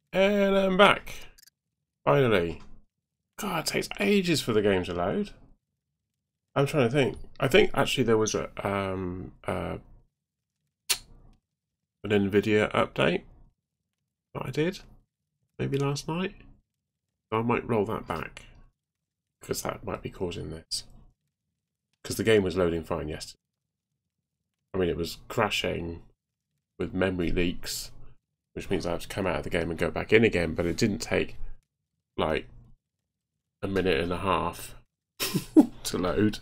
And I'm back. Finally. God, it takes ages for the game to load. I'm trying to think. I think actually there was an NVIDIA update that I did, maybe last night. I might roll that back, because that might be causing this. Because the game was loading fine yesterday. I mean, it was crashing with memory leaks, which means I have to come out of the game and go back in again, but it didn't take like a minute and a half to load.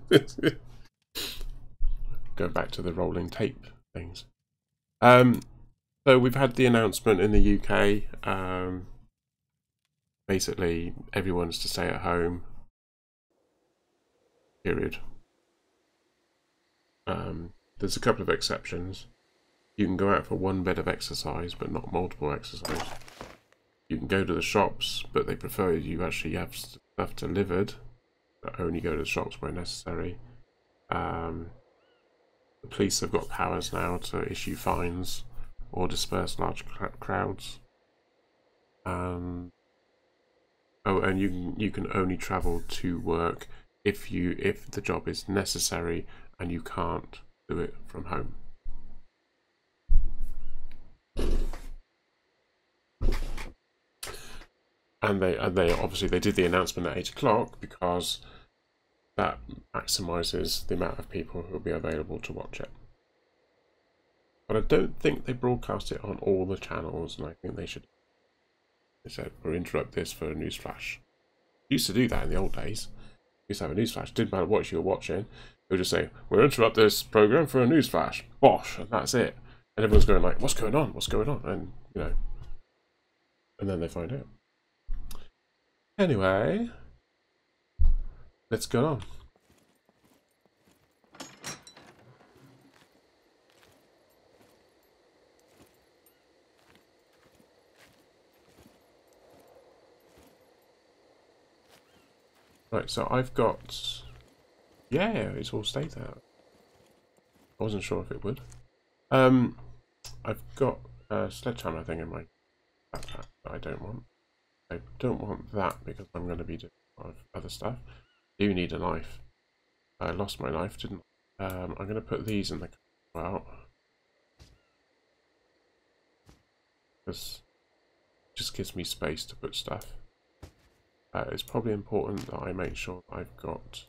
Go back to the rolling tape things. So we've had the announcement in the UK. Basically, everyone's to stay at home. Period. There's a couple of exceptions. You can go out for one bit of exercise, but not multiple exercise. You can go to the shops, but they prefer you actually have stuff delivered. But only go to the shops where necessary. The police have got powers now to issue fines or disperse large crowds. Oh, and you can only travel to work if the job is necessary and you can't do it from home. And they obviously they did the announcement at 8 o'clock because that maximises the amount of people who will be available to watch it. But I don't think they broadcast it on all the channels, and I think they should. They said, we'll interrupt this for a news flash. Used to do that in the old days. Used to have a news flash. Didn't matter what you were watching. They would just say, we'll interrupt this program for a news flash. Bosh, and that's it. And everyone's going like, what's going on? What's going on? And, you know, and then they find out. Anyway, let's go on. Right, so I've got... Yeah, it's all stayed out. I wasn't sure if it would. I've got a sledgehammer thing in my backpack that I don't want. I don't want that because I'm going to be doing a lot of other stuff. I do need a knife. I lost my knife, didn't I? I'm going to put these in the car out. Because it just gives me space to put stuff. It's probably important that I make sure I've got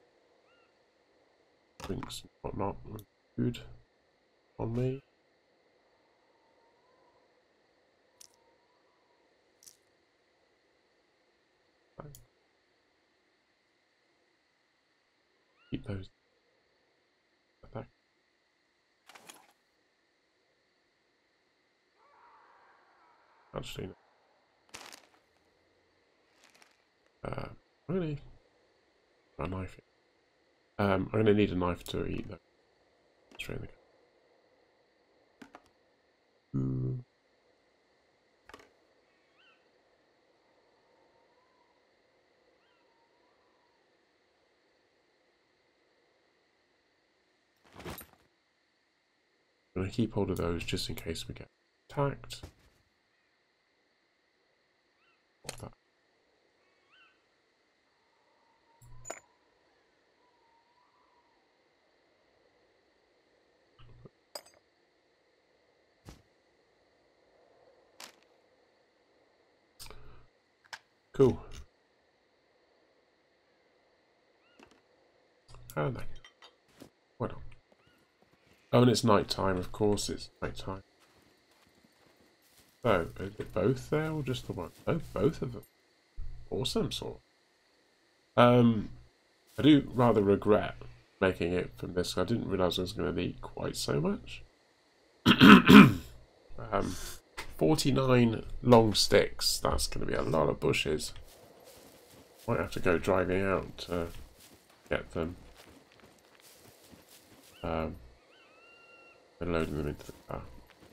drinks and whatnot and food on me. Keep those back. Actually, no. Really? A knife. I'm going to need a knife to eat that. Straight in the I'm going to keep hold of those just in case we get attacked. That. Cool. And then, what else? Oh, and it's night time, of course, it's night time. So, is it both there or just the one? Oh, both of them. Awesome sort. I do rather regret making it from this. I didn't realise I was going to need quite so much. 49 long sticks. That's going to be a lot of bushes. Might have to go driving out to get them. And loading them into the car.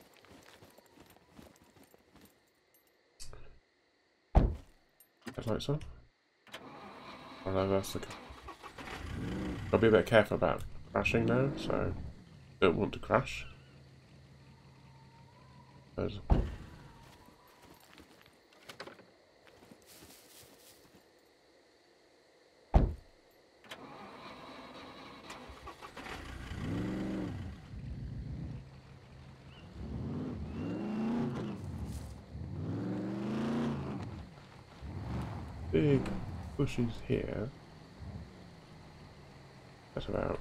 Headlights on. Oh no, that's the car. I'll be a bit careful about crashing now, so don't want to crash. big bushes here. That's about.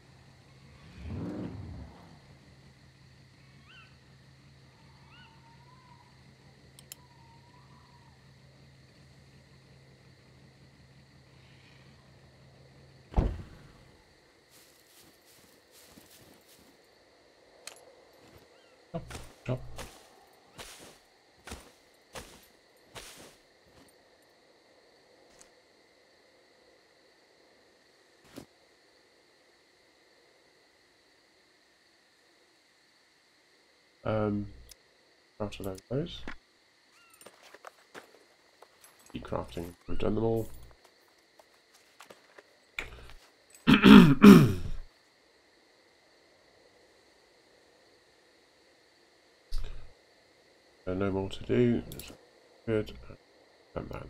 Chop, chop. Crafted those. Keep crafting. We've done them all. No more to do. Good. Done that.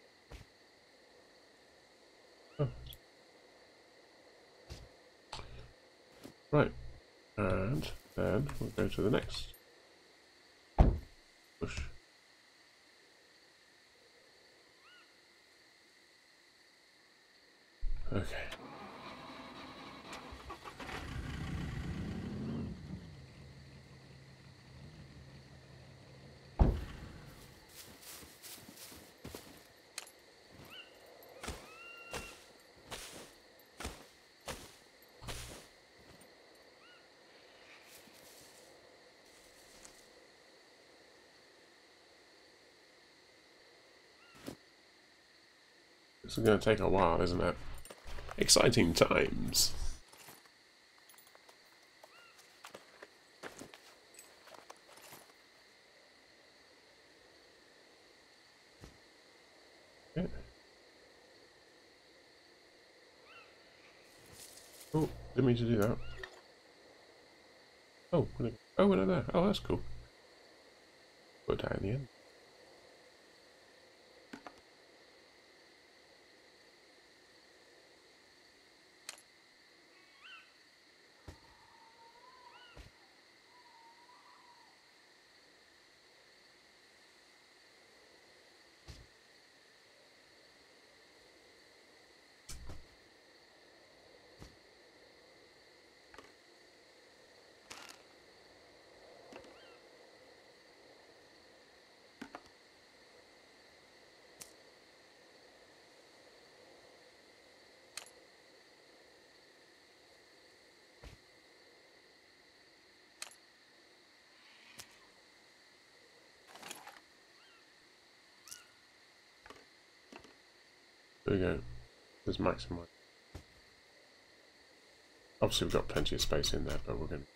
Oh. Right. And then we'll go to the next bush. Okay. This is going to take a while, isn't it? Exciting times. Yeah. Oh, didn't mean to do that. Oh, we're not there. Oh, that's cool. Put that in the end. There we go. There's maximum. Obviously we've got plenty of space in there, but we're going to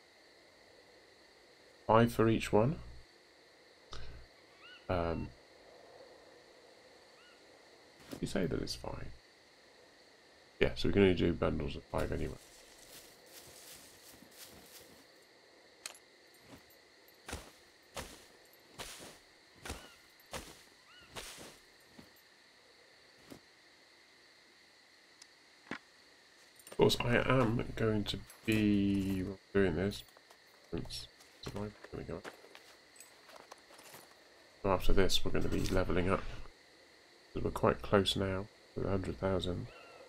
5 for each one. You say that it's 5. Yeah, so we can only do bundles of 5 anyway. Of course, I am going to be doing this. So after this, we're going to be leveling up. We're quite close now to 100,000.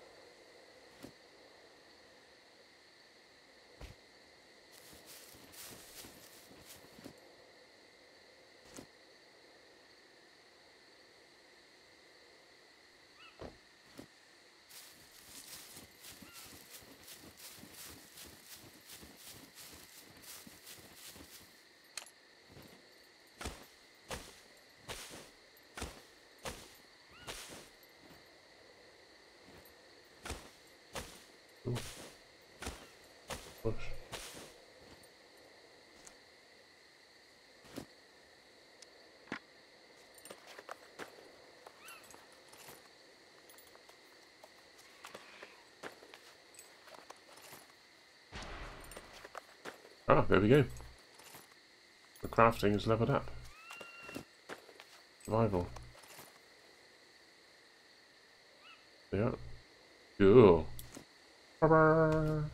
Ooh. Push. Ah, there we go. The crafting is leveled up. Survival. Yeah. Cool. That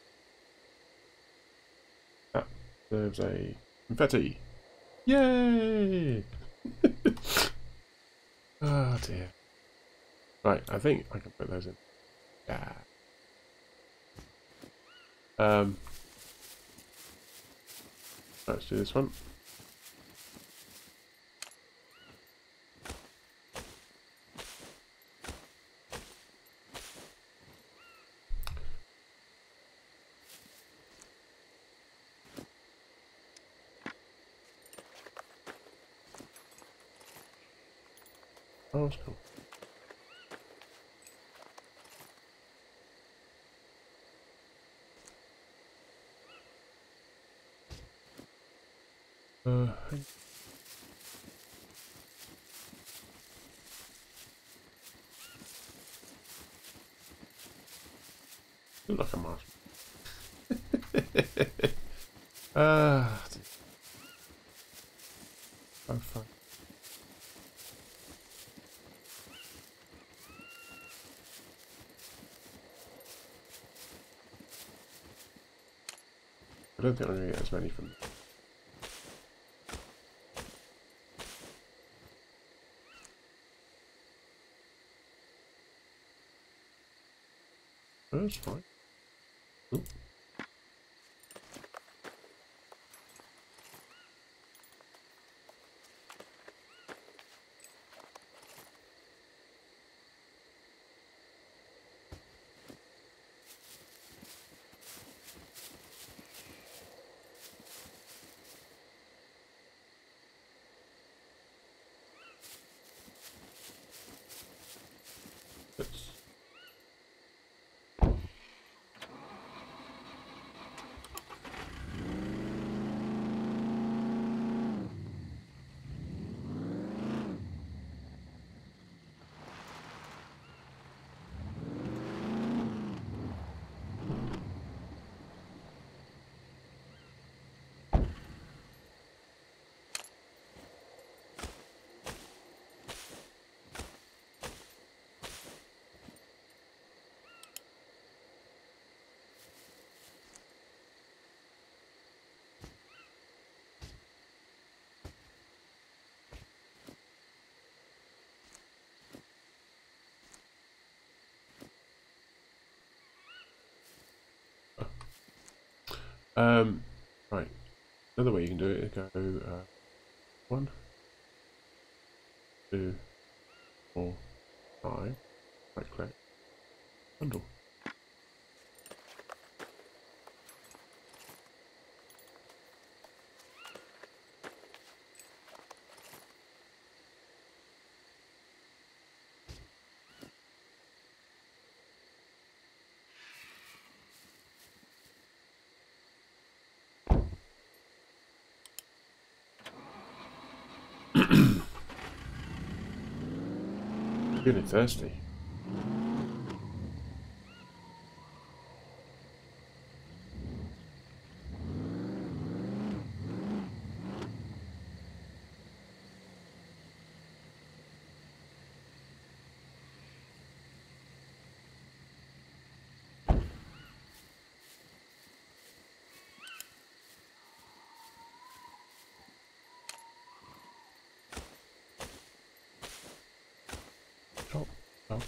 deserves a confetti. Yay! Oh dear. Right, I think I can put those in. Yeah. Let's do this one. Oh, that's cool. Hang- look like a marshmallow. So fun. I don't think I'm going to get as many from. That's fine. Ooh. That's right. Another way you can do it is go 1, 2, 4, 5. Right click. Bundle. Feeling thirsty. Chop, chop.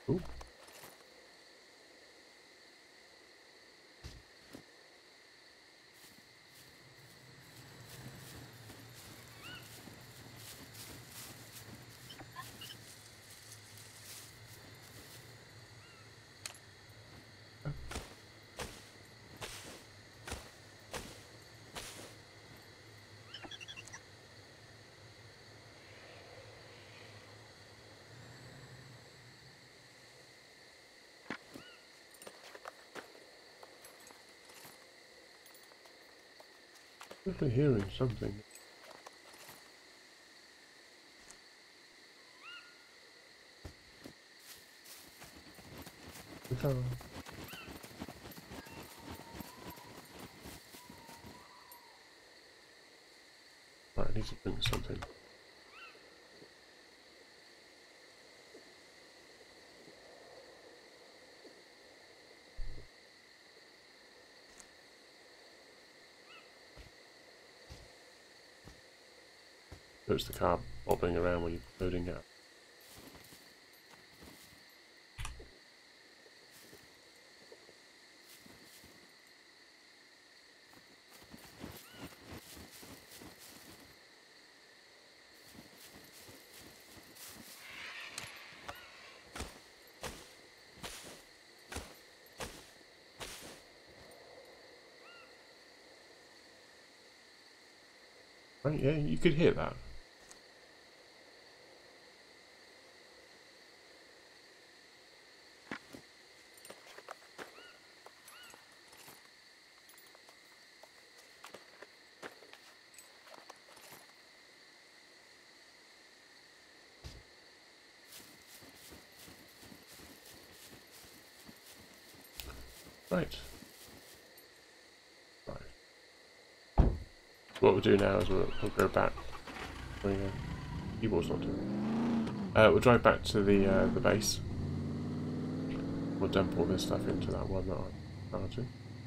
Ooh. Definitely hearing something. Right, I need to drink something. There's the car bobbing around when you're loading it up. Right, yeah, you could hear that. Right. Right. What we'll do now is we'll go back. Oh, yeah. Keyboard's not doing it. We'll drive back to the base. We'll dump all this stuff into that one that I started.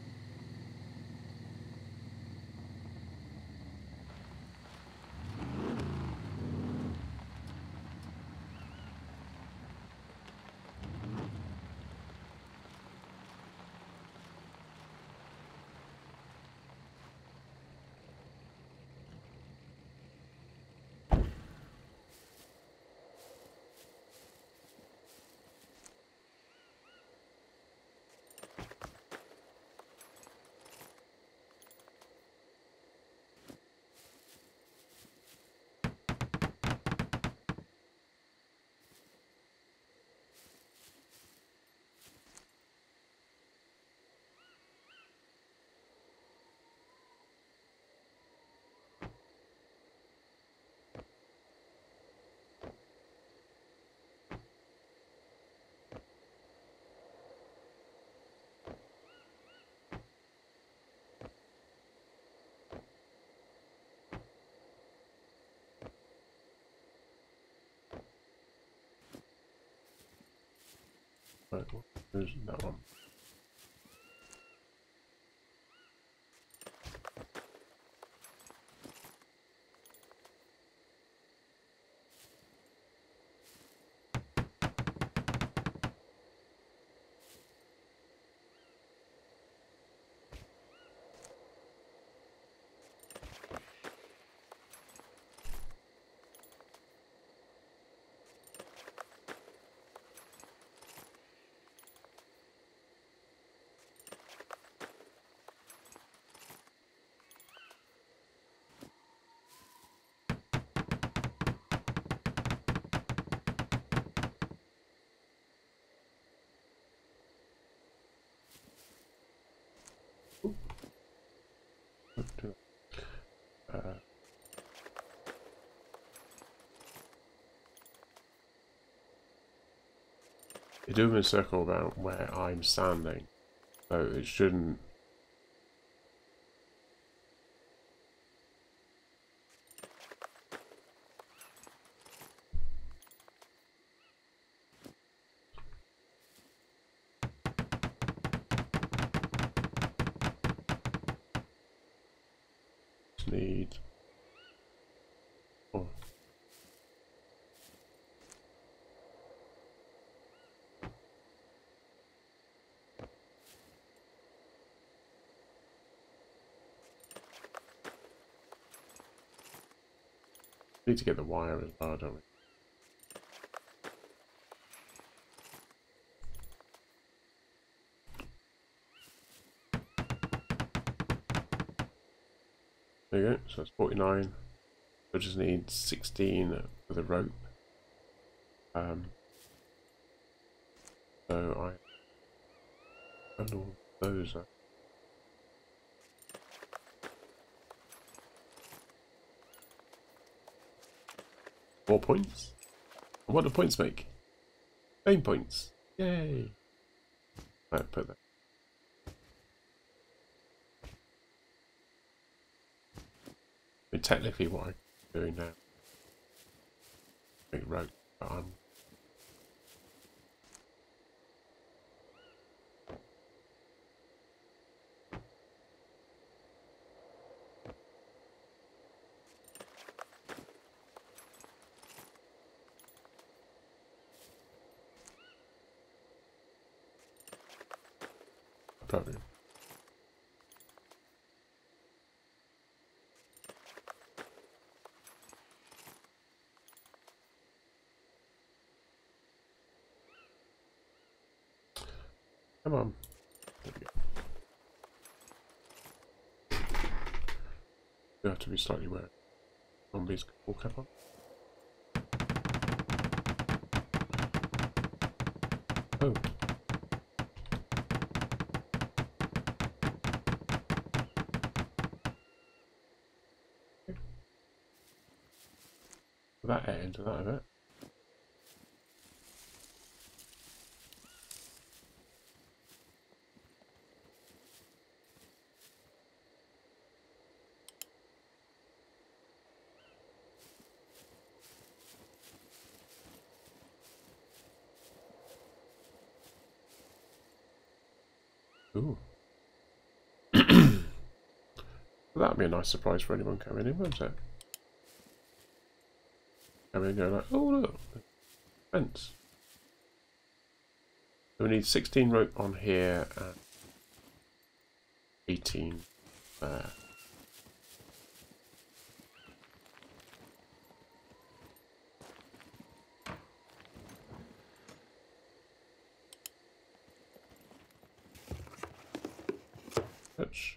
Right, there's that one. Uh, you're doing a circle around where I'm standing, so it shouldn't. Need. Oh. Need to get the wire as well, don't we? There you go, so that's 49. I just need 16 for the rope. So I bundle those up. More points? What do points make? Fame points. Yay! Right, put that. I mean, technically what I'm doing now. Big rope, but I'm probably. Come on. There we go. You have to be slightly where zombies can walk up on. Oh. That end of that of it. Ooh. That'd be a nice surprise for anyone coming in, wouldn't it? Come in and go like, oh look, fence. So we need 16 rope on here and 18 there. Touch.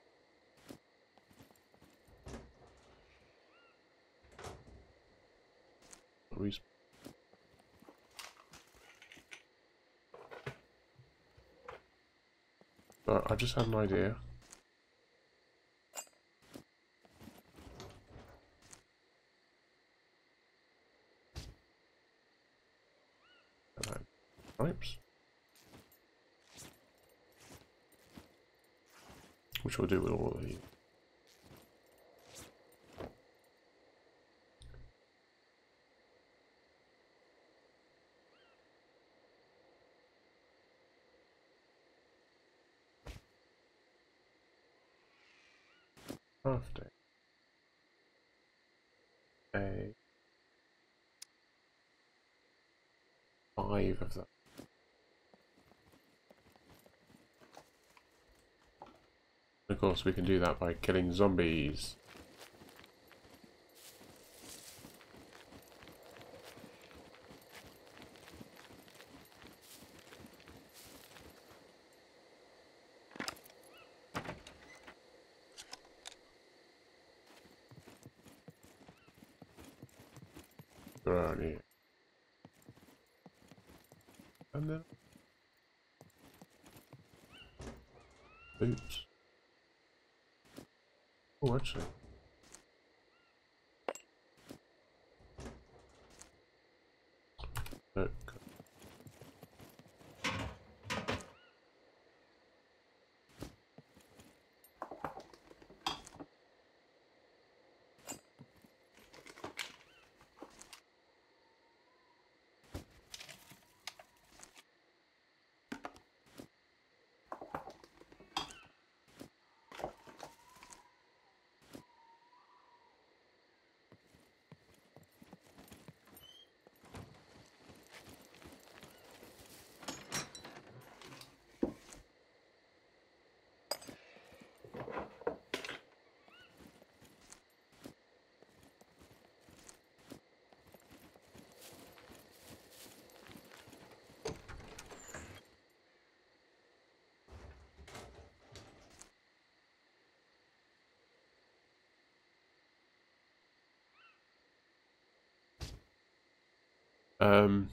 But I just had an idea. Stripes. Which we'll do with all of these. Crafting. A 5 of them. Of course, we can do that by killing zombies. Right. And then boots. Oh, actually. No. Um,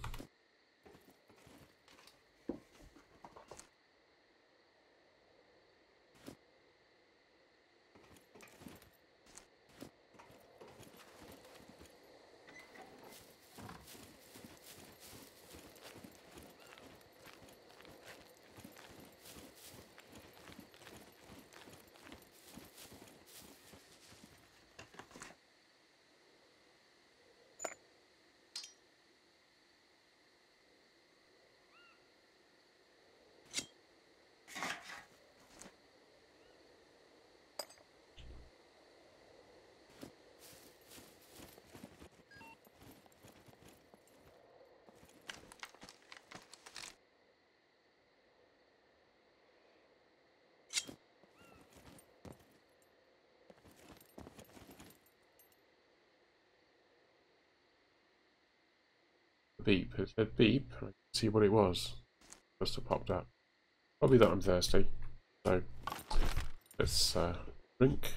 beep. It said beep. I can see what it was. Must have popped up. Probably that I'm thirsty. So let's drink.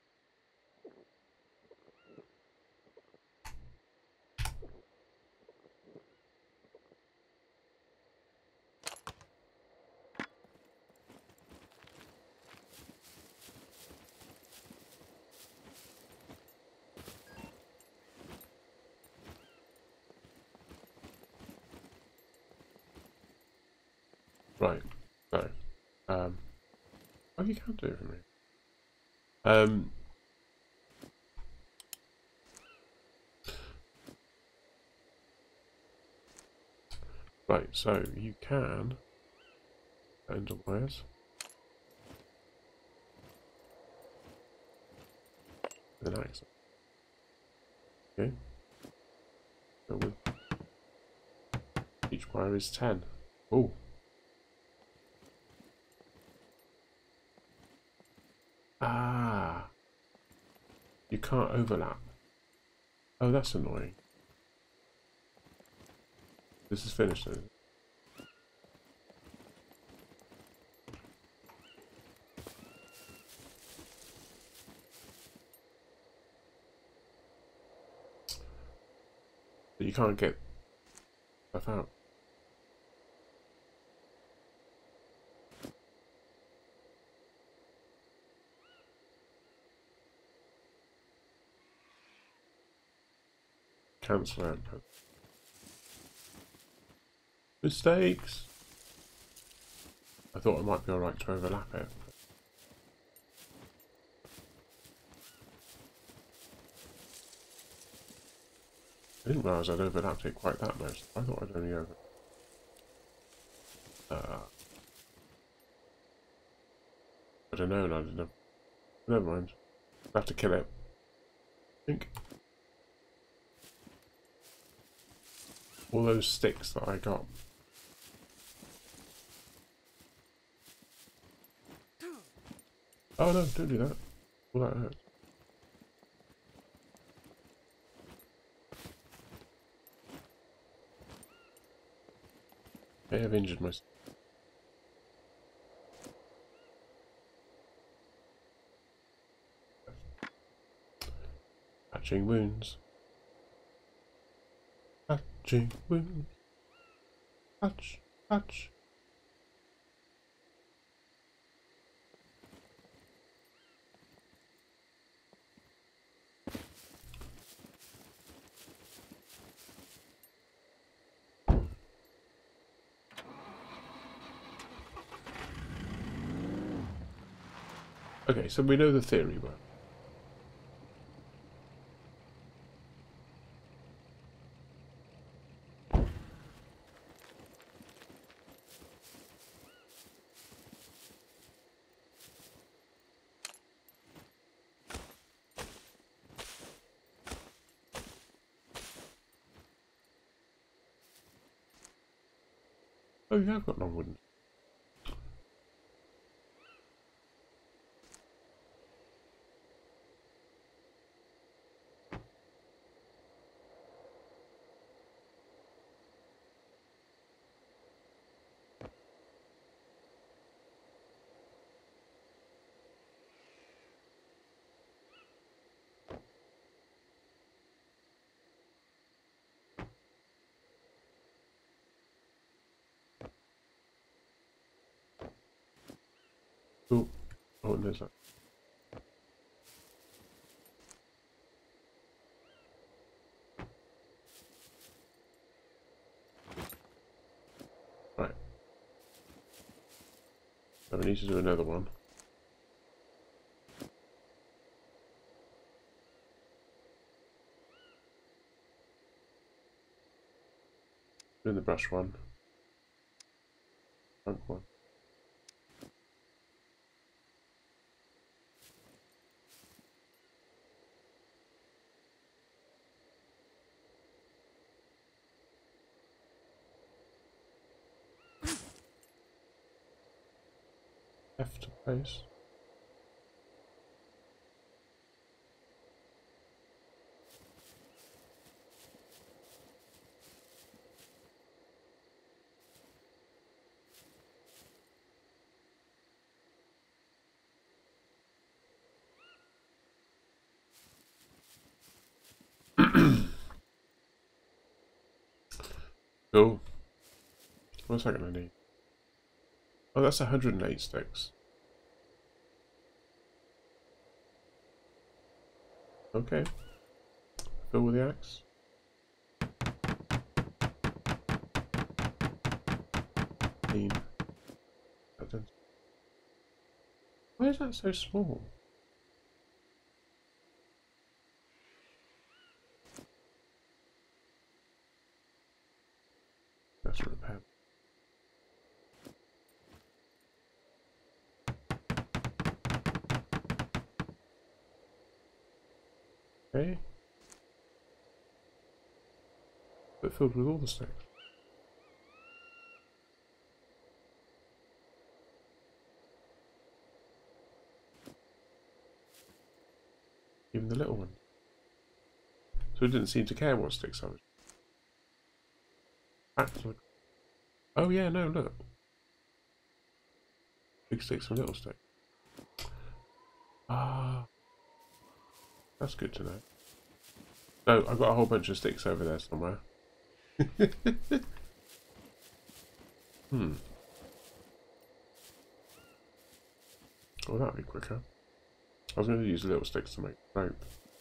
Right. So, oh, you can't do it for me. Right. So you can end on wires. With an axe. Okay. So each wire is 10. Oh. Ah. You can't overlap. Oh, that's annoying. This is finished then. But you can't get stuff out. Cancel output. Mistakes! I thought it might be alright to overlap it. I didn't realise I'd overlapped it quite that much. I thought I'd only over... I'd have known I didn't have... Never mind. I'll have to kill it. I think. All those sticks that I got. Oh no, don't do that. All that hurts. I have injured myself. Patching wounds. Patching wounds. Patch, patch. Okay, so we know the theory works. Oh, yeah, I've got long wooden. Oh, oh, and there's that. Right. So we need to do another one. Doing the brush one. Trunk one. F to place. Cool. What's that going to need? Oh, that's 108 sticks. Okay. Fill with the axe. Clean. Why is that so small? That's a repair. Okay. But filled with all the sticks. Even the little one. So it didn't seem to care what sticks I was. Absolutely. Oh yeah, no, look. Big sticks and little sticks. Ah, that's good to know. So I've got a whole bunch of sticks over there somewhere. Hmm. Oh, that'd be quicker. I was going to use little sticks to make rope.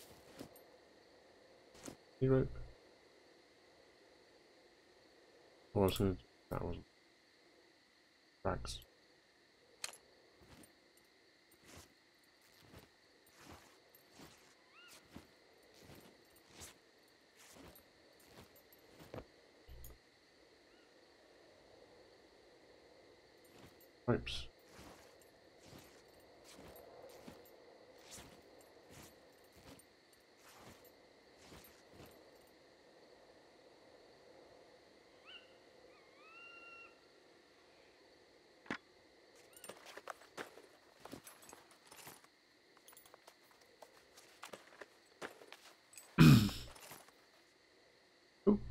Any rope? Oh, I was going to. That wasn't. Rags. Ropes. Oh.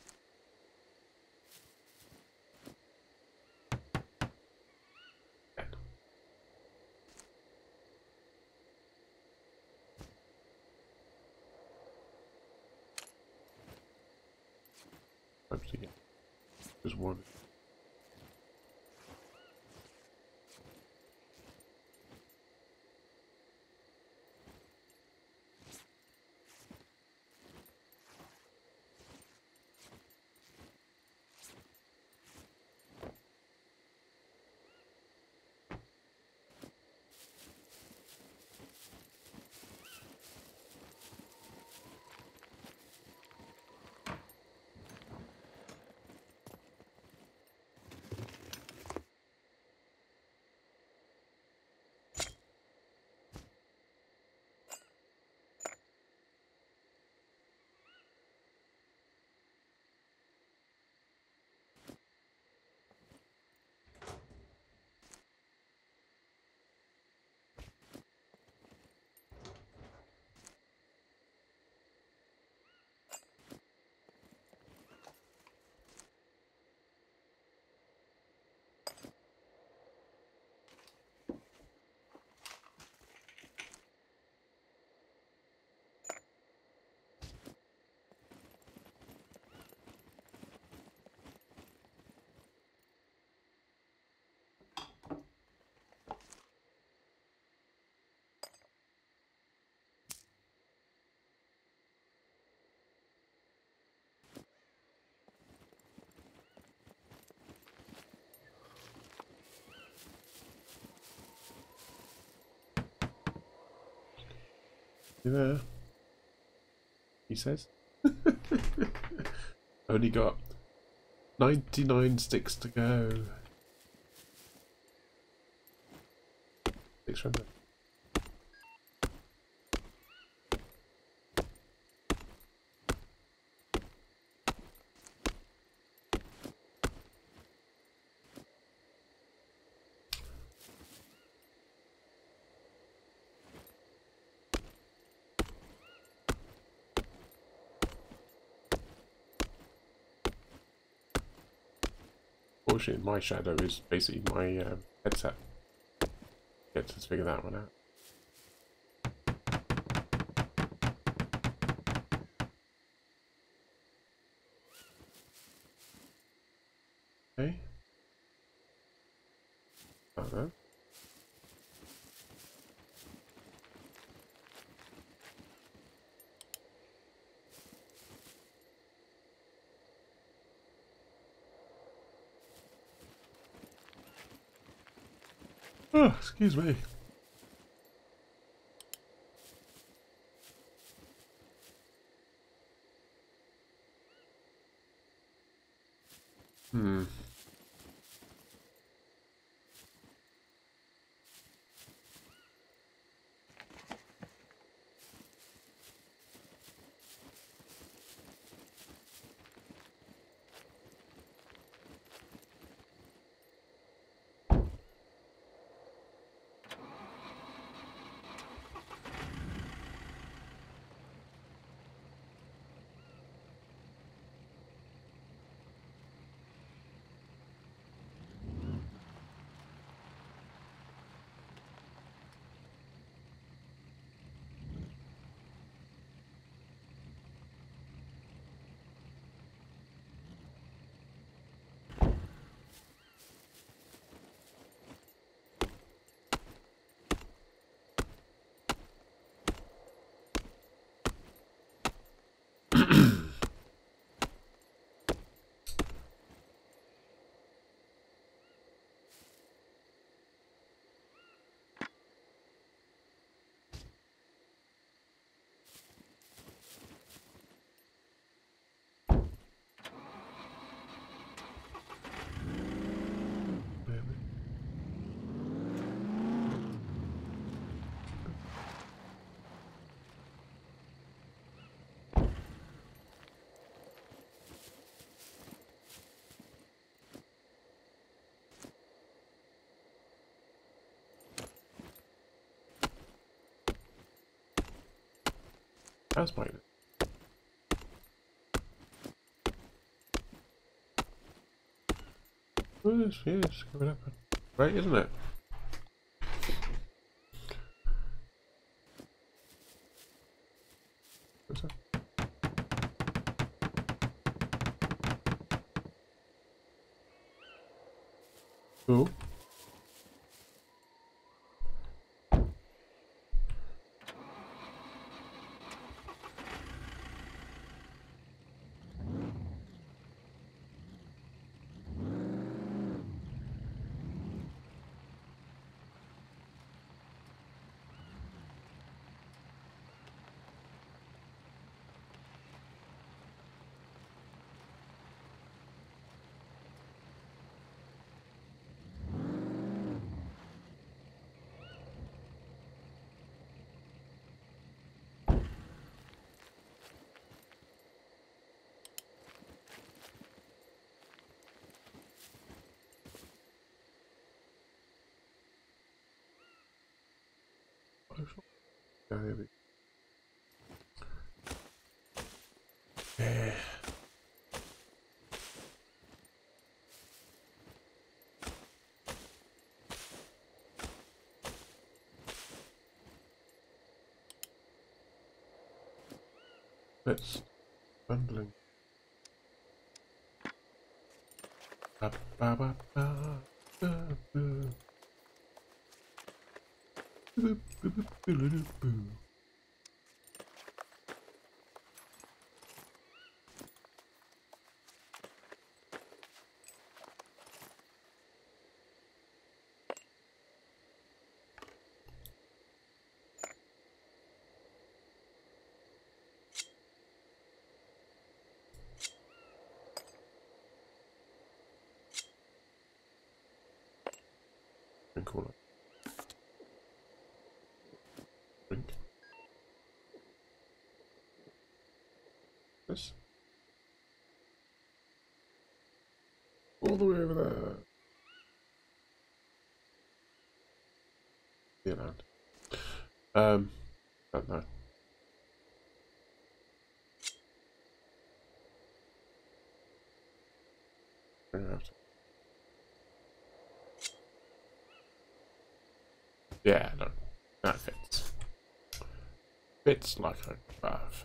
Ropes again. Just one. You there? He says. Only got 99 sticks to go. 600. Fortunately, my shadow is basically my headset. Get to figure that one out. Okay. That. Oh, excuse me. Hmm. That's mine. Oh, yes, coming up. Right, isn't it? What's that? Cool. Yeah, yeah. Let's bundling. Ba, ba, ba, ba, ba, ba. Boop, boop, boop, boop, boop, boop. Drink all that. Drink. This. All the way over there. Yeah, land. Don't know. We're gonna have to. Yeah, no. That fits. Fits like a glove.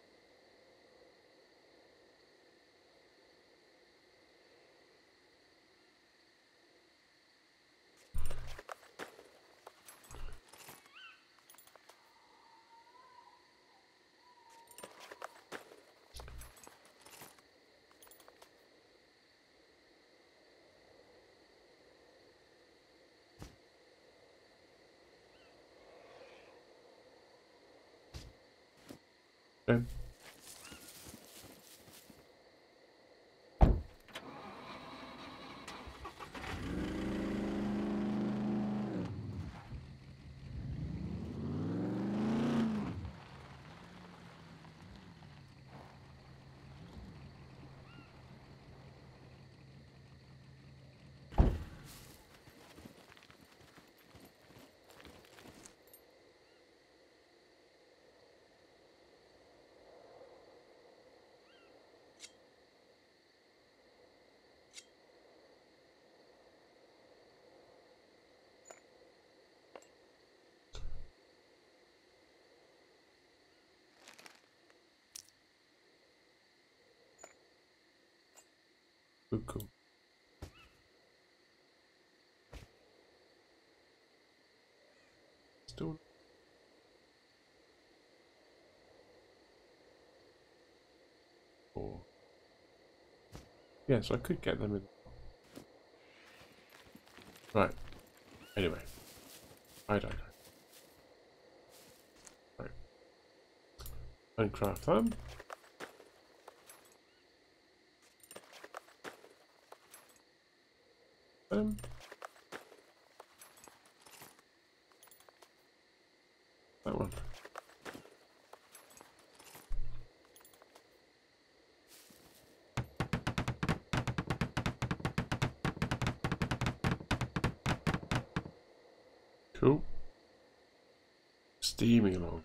Okay. Cool, cool. Still. Or. Yes, I could get them in. Right. Anyway. I don't know. Right. Uncraft them. That one. Cool. Steaming along.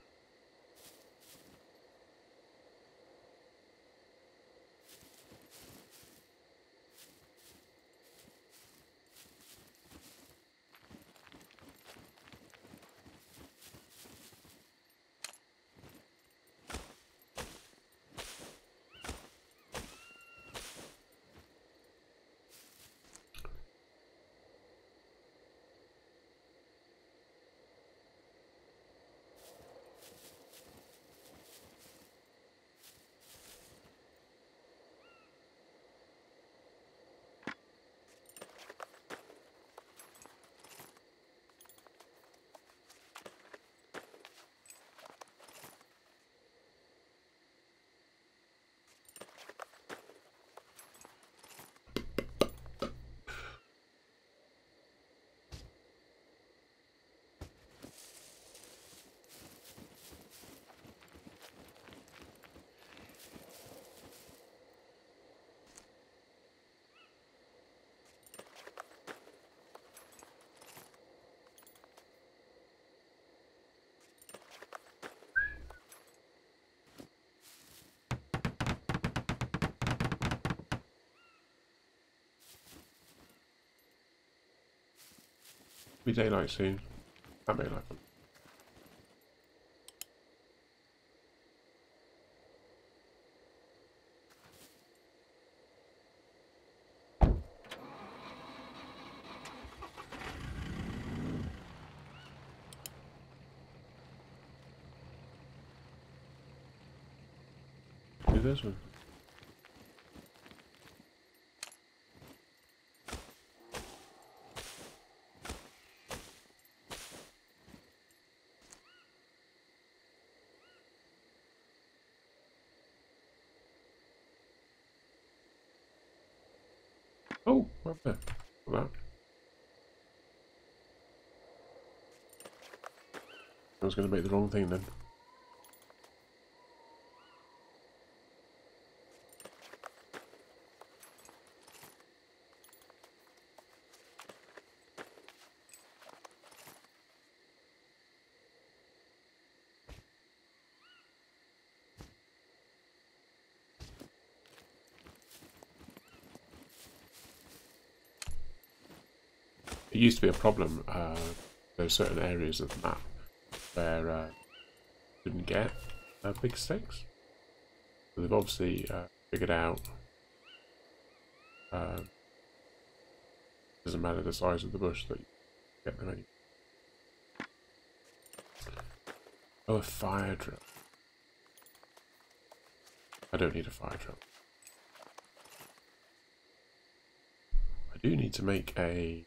Be daylight soon. That may happen. Do this one. Oh, right there. That. I was going to make the wrong thing then. It used to be a problem. There are certain areas of the map where you didn't get big sticks. So they've obviously figured out doesn't matter the size of the bush that you get them anyway. Oh, a fire drill. I don't need a fire drill. I do need to make a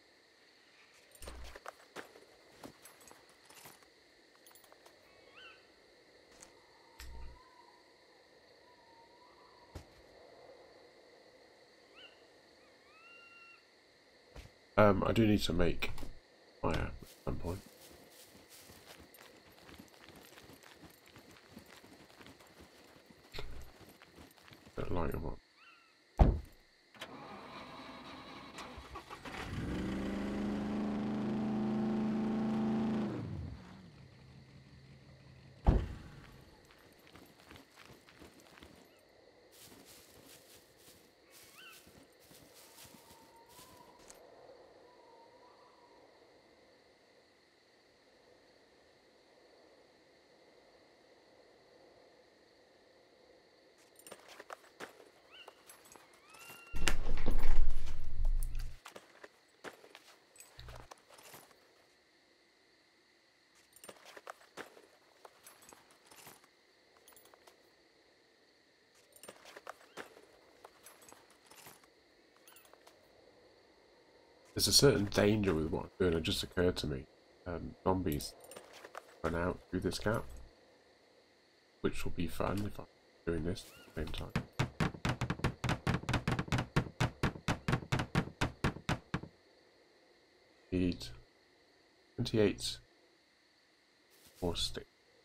I do need to make fire at some point. Don't light them up. There's a certain danger with what I'm doing. It just occurred to me. Zombies run out through this gap, which will be fun if I'm doing this at the same time. Need 28 more sticks.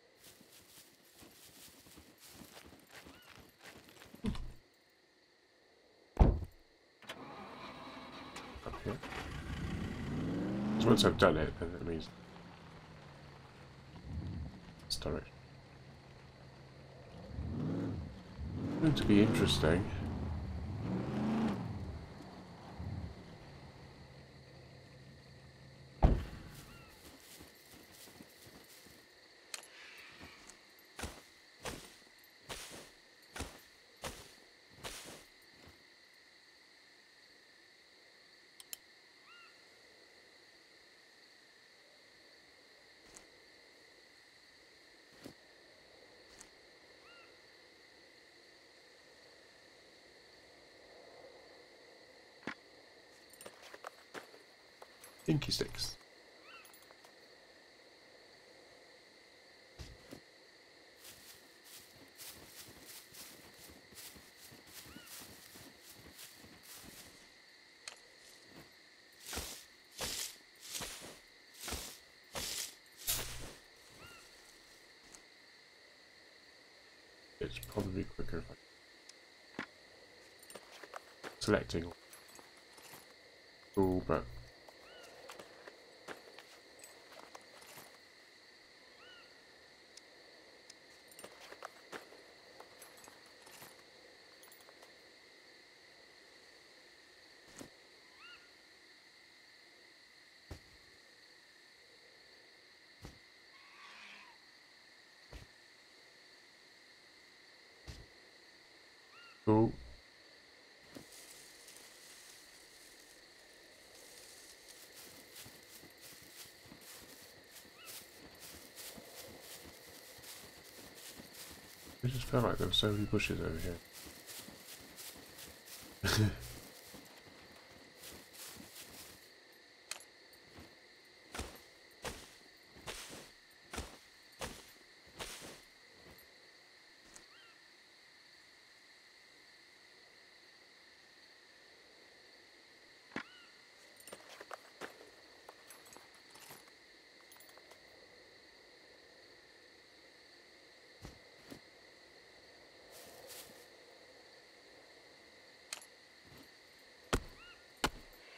Up here. Because once I've done it, then it means this direction. It's going to be interesting. Inky sticks. It's probably quicker if I selecting all, but cool. I just felt like there were so many bushes over here.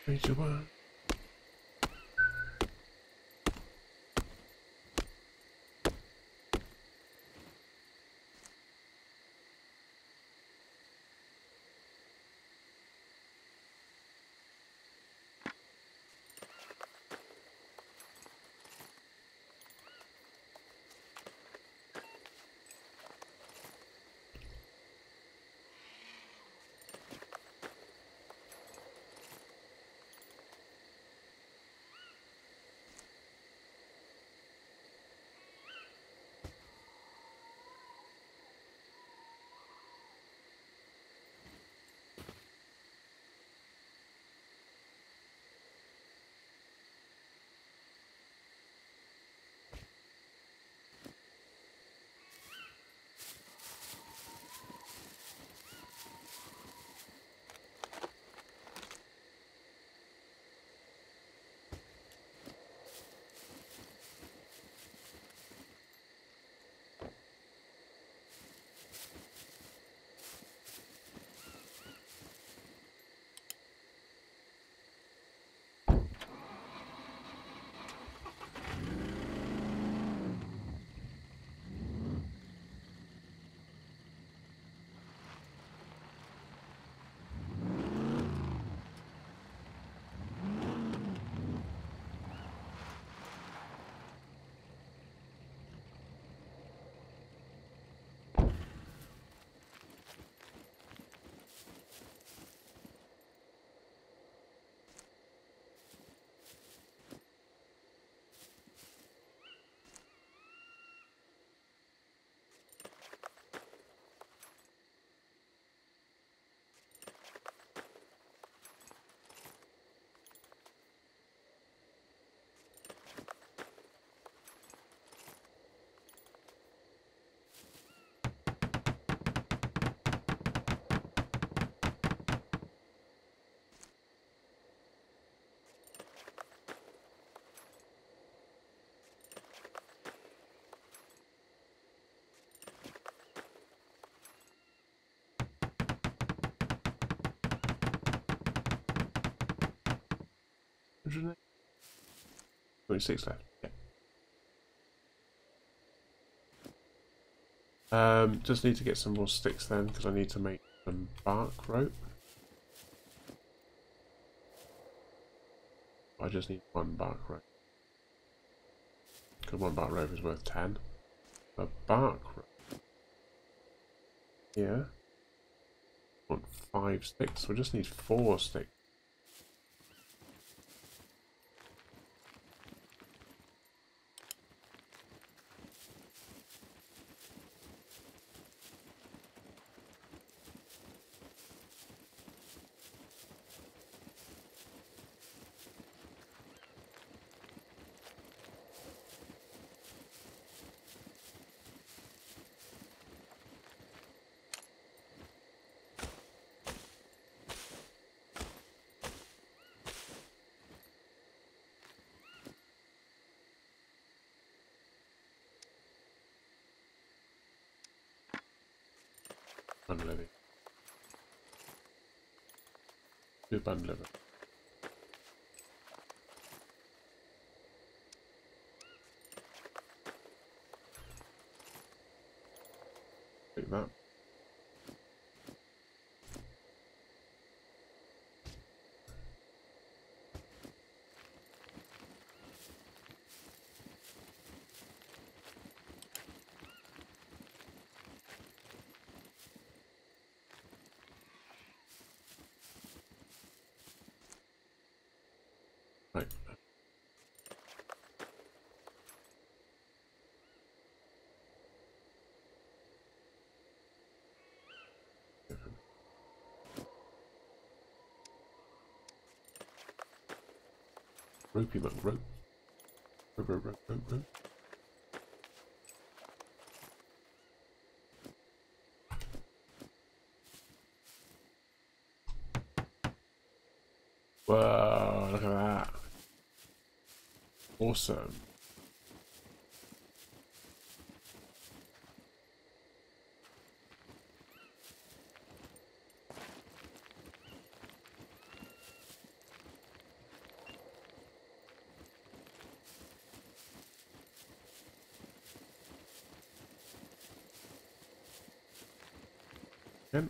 Major one. Isn't it? 26 left. Yeah. Just need to get some more sticks then, because I need to make some bark rope. I just need one bark rope. Because one bark rope is worth 10. A bark rope. Here. I want 5 sticks, so I just need 4 sticks. Bundle of it. Do bundle of it. Take that. Right. Ropey but rope. Rope. Whoa, look at that. Awesome. Again.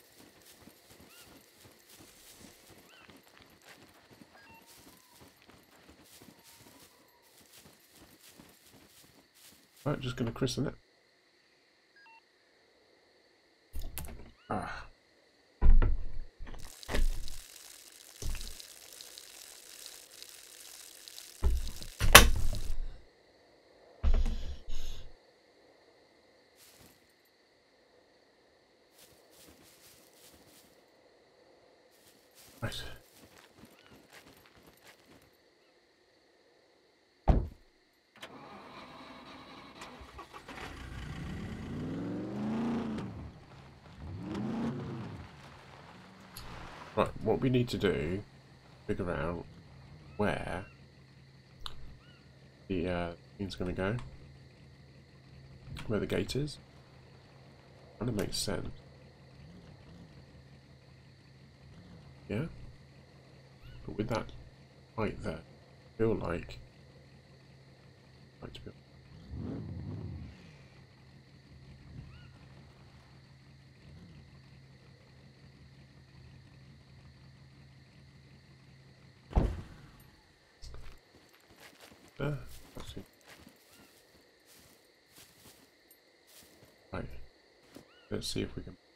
Right, just going to christen it. Ah. Right. Right, what we need to do, figure out where the thing's going to go, where the gate is. Kind of makes sense. Yeah? But with that height there, I feel like to be there. Let's see. Right. Let's see if we can.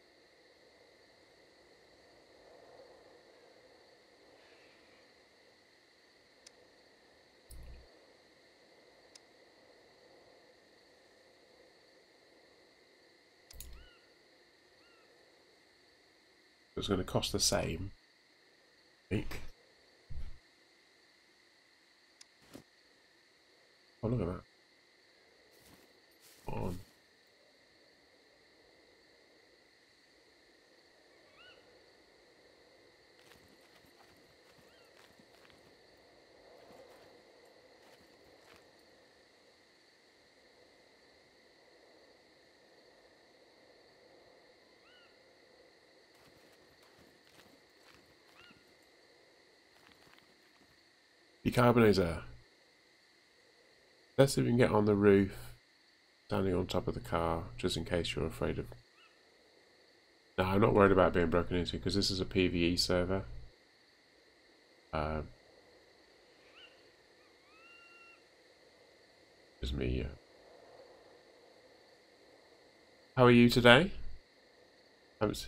It's going to cost the same. I think. Oh, look at that. On. Decarbonizer. Let's see if we can get on the roof, standing on top of the car, just in case you're afraid of. No, I'm not worried about being broken into because this is a PvE server. Is me. How are you today? I was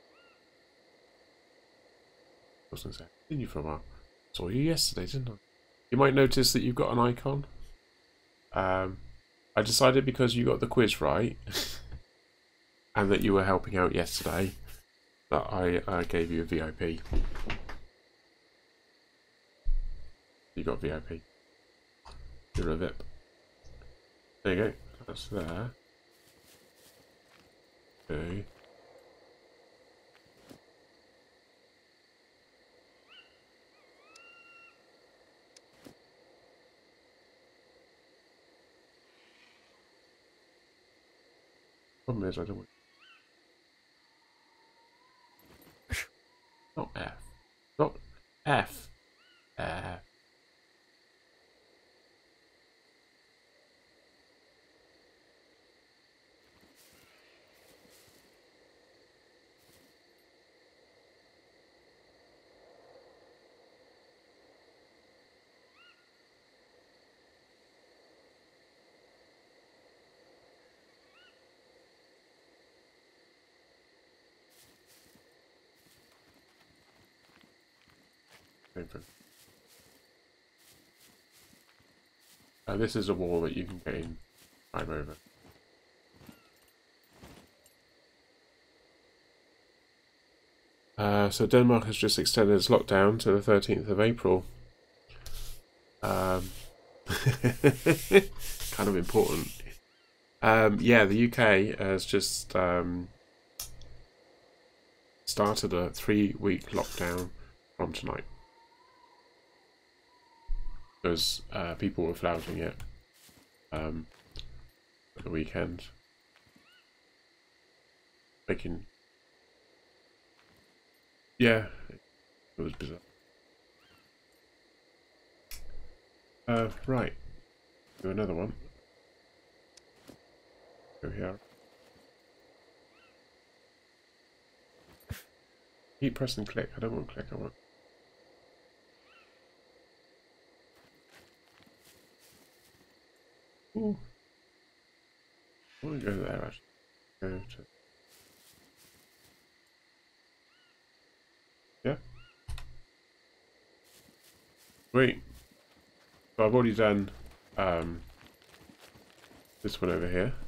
going to say, I've seen you for a while. Saw you yesterday, didn't I? You might notice that you've got an icon. I decided because you got the quiz right and that you were helping out yesterday that I gave you a VIP. You got VIP. You're a VIP. There you go. That's there. Okay. Problem is I don't want. Not F. Not F. This is a wall that you can gain time over. So Denmark has just extended its lockdown to the 13th of April. Kind of important. Yeah, the UK has just started a 3-week lockdown from tonight. Because people were flouting it at the weekend. Making... Yeah, it was bizarre. Right. Do another one. Go here. Keep pressing click. I don't want click, I want... Ooh. I want to go there actually. Go to... Yeah. Sweet. So I've already done this one over here.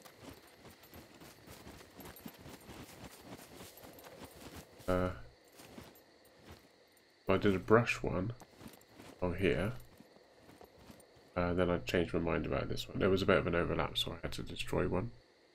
I did a brush one on here. Then I changed my mind about this one. There was a bit of an overlap, so I had to destroy one.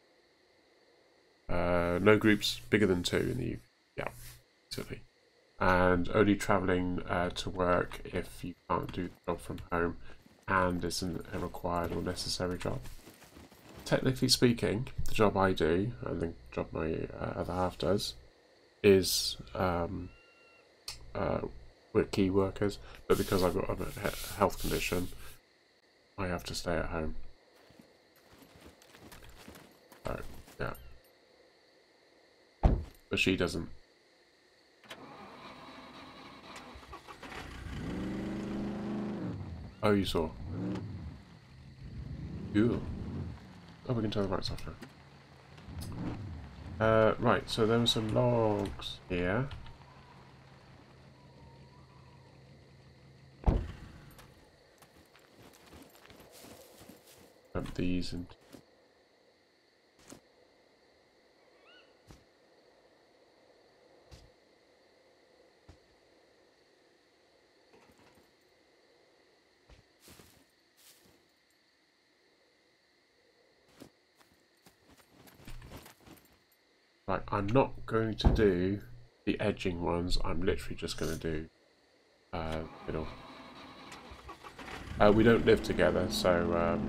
No groups bigger than 2 in the UK. Yeah, basically. And only travelling to work if you can't do the job from home and isn't a required or necessary job. Technically speaking, the job I do, and the job my other half does, is we're key workers, but because I've got a health condition, I have to stay at home. So, yeah. But she doesn't. Oh, you saw. Cool. Oh, we can turn the lights off now. Right, so there were some logs here. Dump these and... Right, I'm not going to do the edging ones, I'm literally just going to do middle. We don't live together, so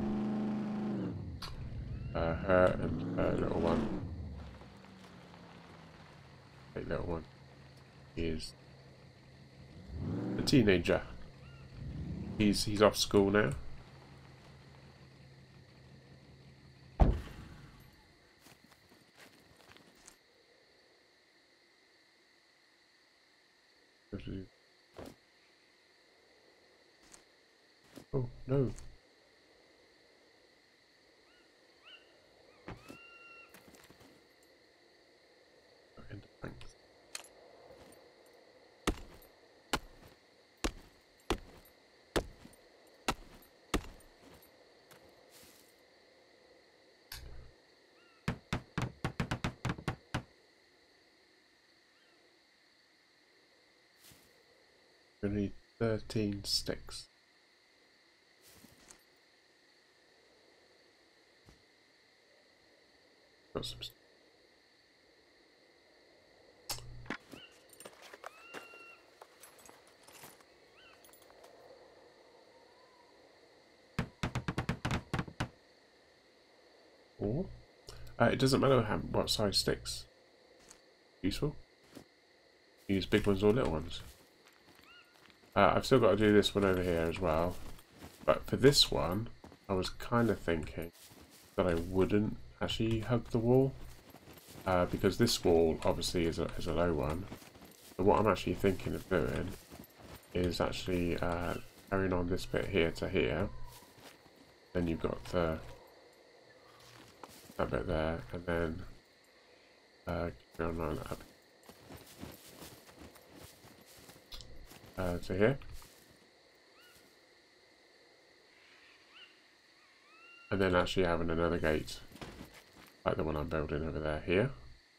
her and her little one, little one, is a teenager. He's off school now. Oh no. Thanks. We need 13 sticks. Got some. Or it doesn't matter what size sticks. Useful. Use big ones or little ones. I've still got to do this one over here as well. But for this one, I was kind of thinking that I wouldn't actually hug the wall. Because this wall obviously is a low one. But what I'm actually thinking of doing is actually carrying on this bit here to here. Then you've got that bit there, and then carry on like that. To here, and then actually having another gate like the one I'm building over there here.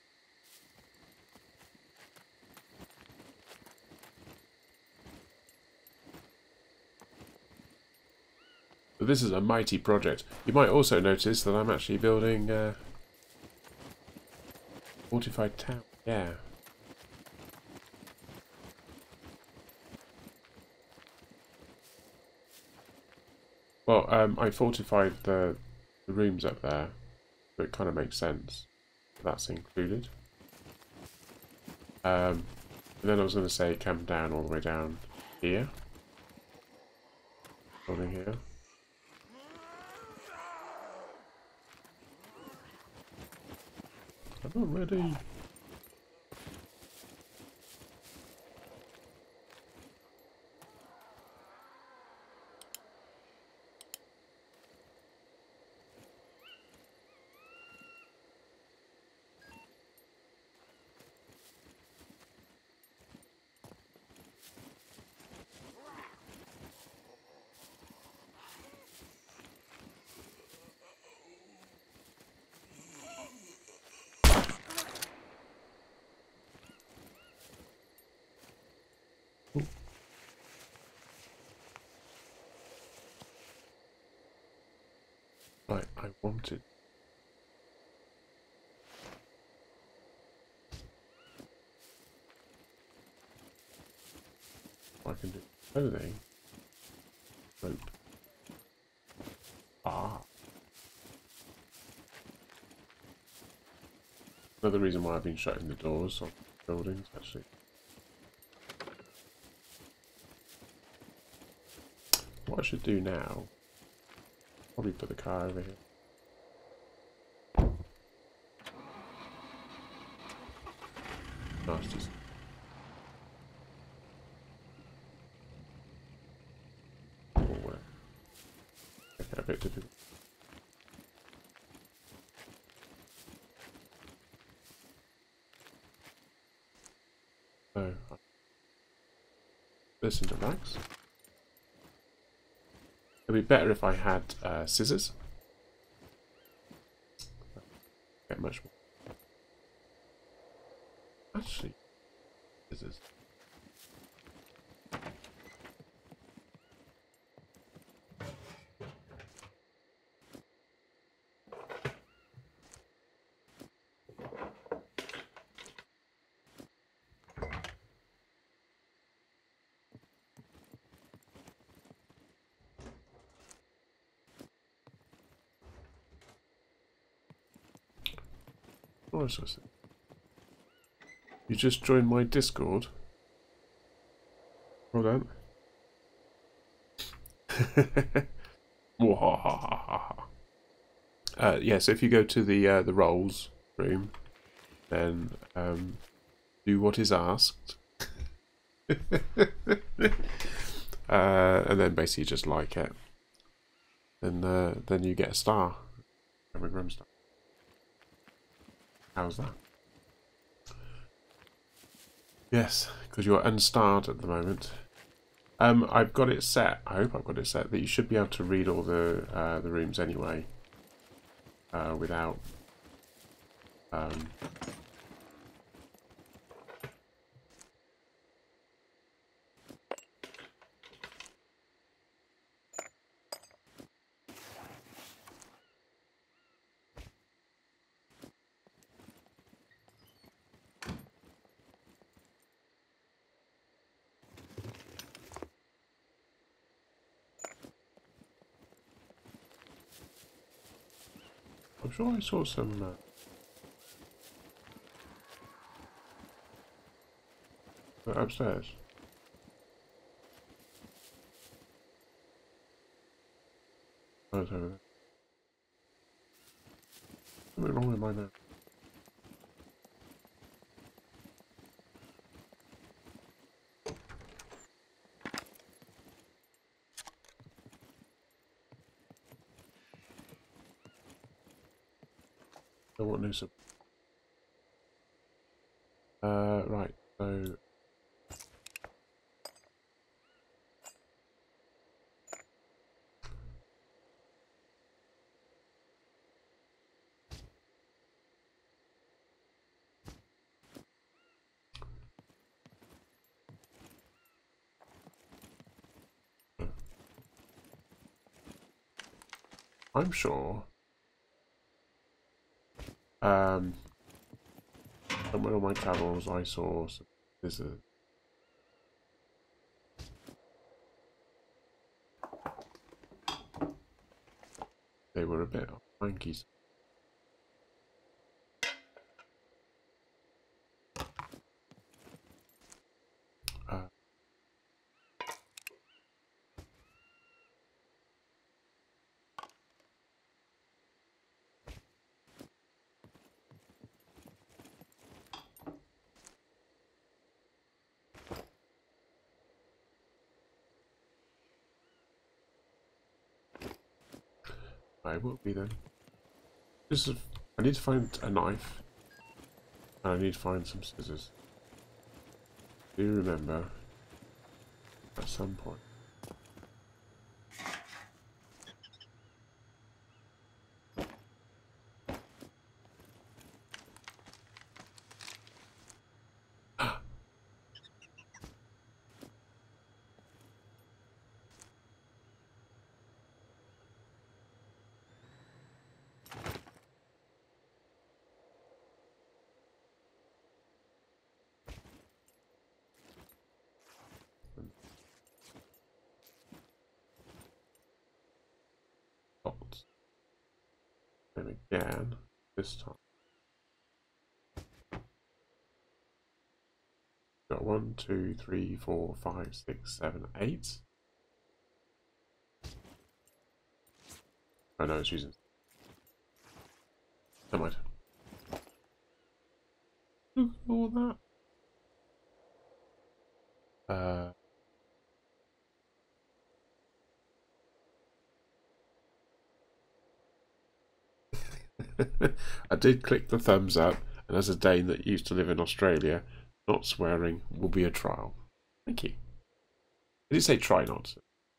But this is a mighty project. You might also notice that I'm actually building a fortified town. Yeah. Well, I fortified the rooms up there, so it kind of makes sense. That's included. And then I was going to say come down all the way down here. Building here. I'm not ready. wanted. I can do clothing. Rope. Ah. Another reason why I've been shutting the doors on buildings, actually. What I should do now, probably put the car over here. Nasty. Oh, make it a bit difficult. So, listen to Max. It'd be better if I had scissors. Get much more. Actually, scissors. What was I saying? You just joined my Discord. Hold on. Yeah, so if you go to the roles room, then do what is asked, and then basically just like it, and then you get a star. Star. How's that? Yes, because you're unstarred at the moment. I've got it set. I hope I've got it set that you should be able to read all the rooms anyway, without. I'm sure I saw some. Upstairs. Oh, it's over there. Something wrong with my map. I want new sub. Right, so. I'm sure. Somewhere on my travels I saw some scissors. They were a bit wanky. I will be then. I need to find a knife. And I need to find some scissors. Do you remember at some point? And again, this time. Got 1, 2, 3, 4, 5, 6, 7, 8. Oh no, it's using. Never mind. Look at all that. I did click the thumbs up, and as a Dane that used to live in Australia, not swearing will be a trial. Thank you. I did say try not.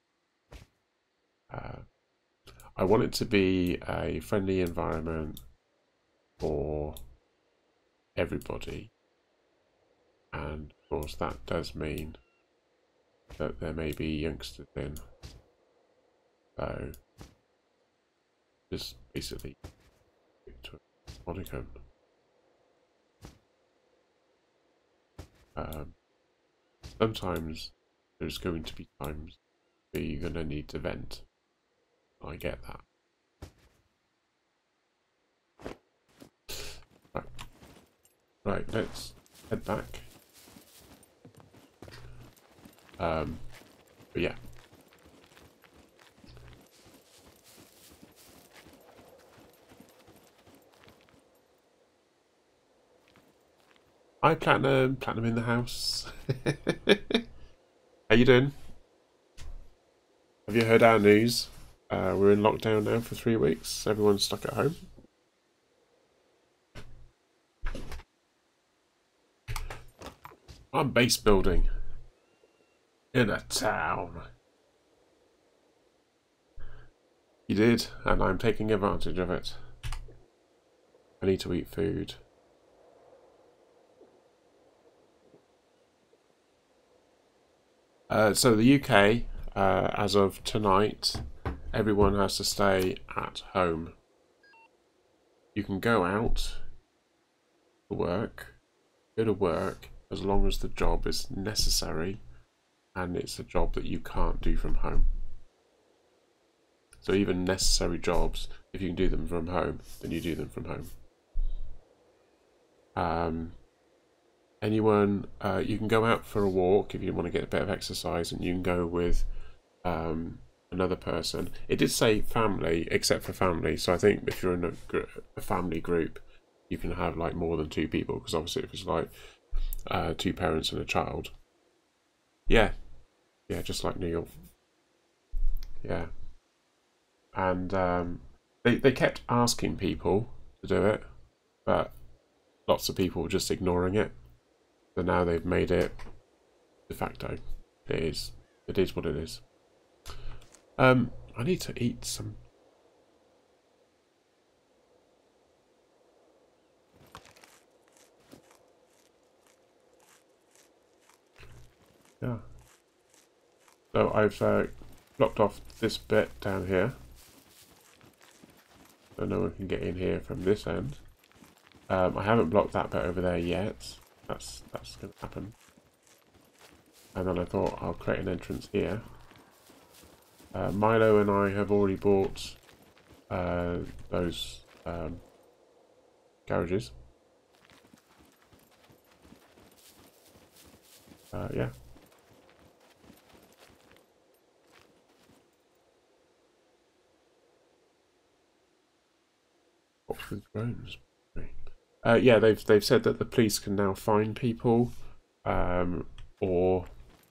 I want it to be a friendly environment for everybody, and of course that does mean that there may be youngsters in. So just basically stick to a modicum. Sometimes there's going to be times where you're going to need to vent. I get that. Right, let's head back. But yeah. Hi Platinum, Platinum in the house. How you doing? Have you heard our news? We're in lockdown now for 3 weeks. Everyone's stuck at home. I'm base building in a town. You did, and I'm taking advantage of it. I need to eat food. So the UK, as of tonight, everyone has to stay at home. You can go out to work, go to work, as long as the job is necessary and it's a job that you can't do from home. So even necessary jobs, if you can do them from home, then you do them from home. Anyone, you can go out for a walk if you want to get a bit of exercise, and you can go with another person. It did say family, except for family, so I think if you're in a family group, you can have like more than 2 people, because obviously if it's like 2 parents and a child. Yeah, just like New York. Yeah. And they kept asking people to do it, but lots of people were just ignoring it. So now they've made it de facto. It is what it is. I need to eat some. Yeah. So I've blocked off this bit down here, so no one can get in here from this end. I haven't blocked that bit over there yet. That's going to happen. And then I thought I'll create an entrance here. Milo and I have already bought those garages. Yeah. Oxford drones. Yeah, they've said that the police can now fine people, or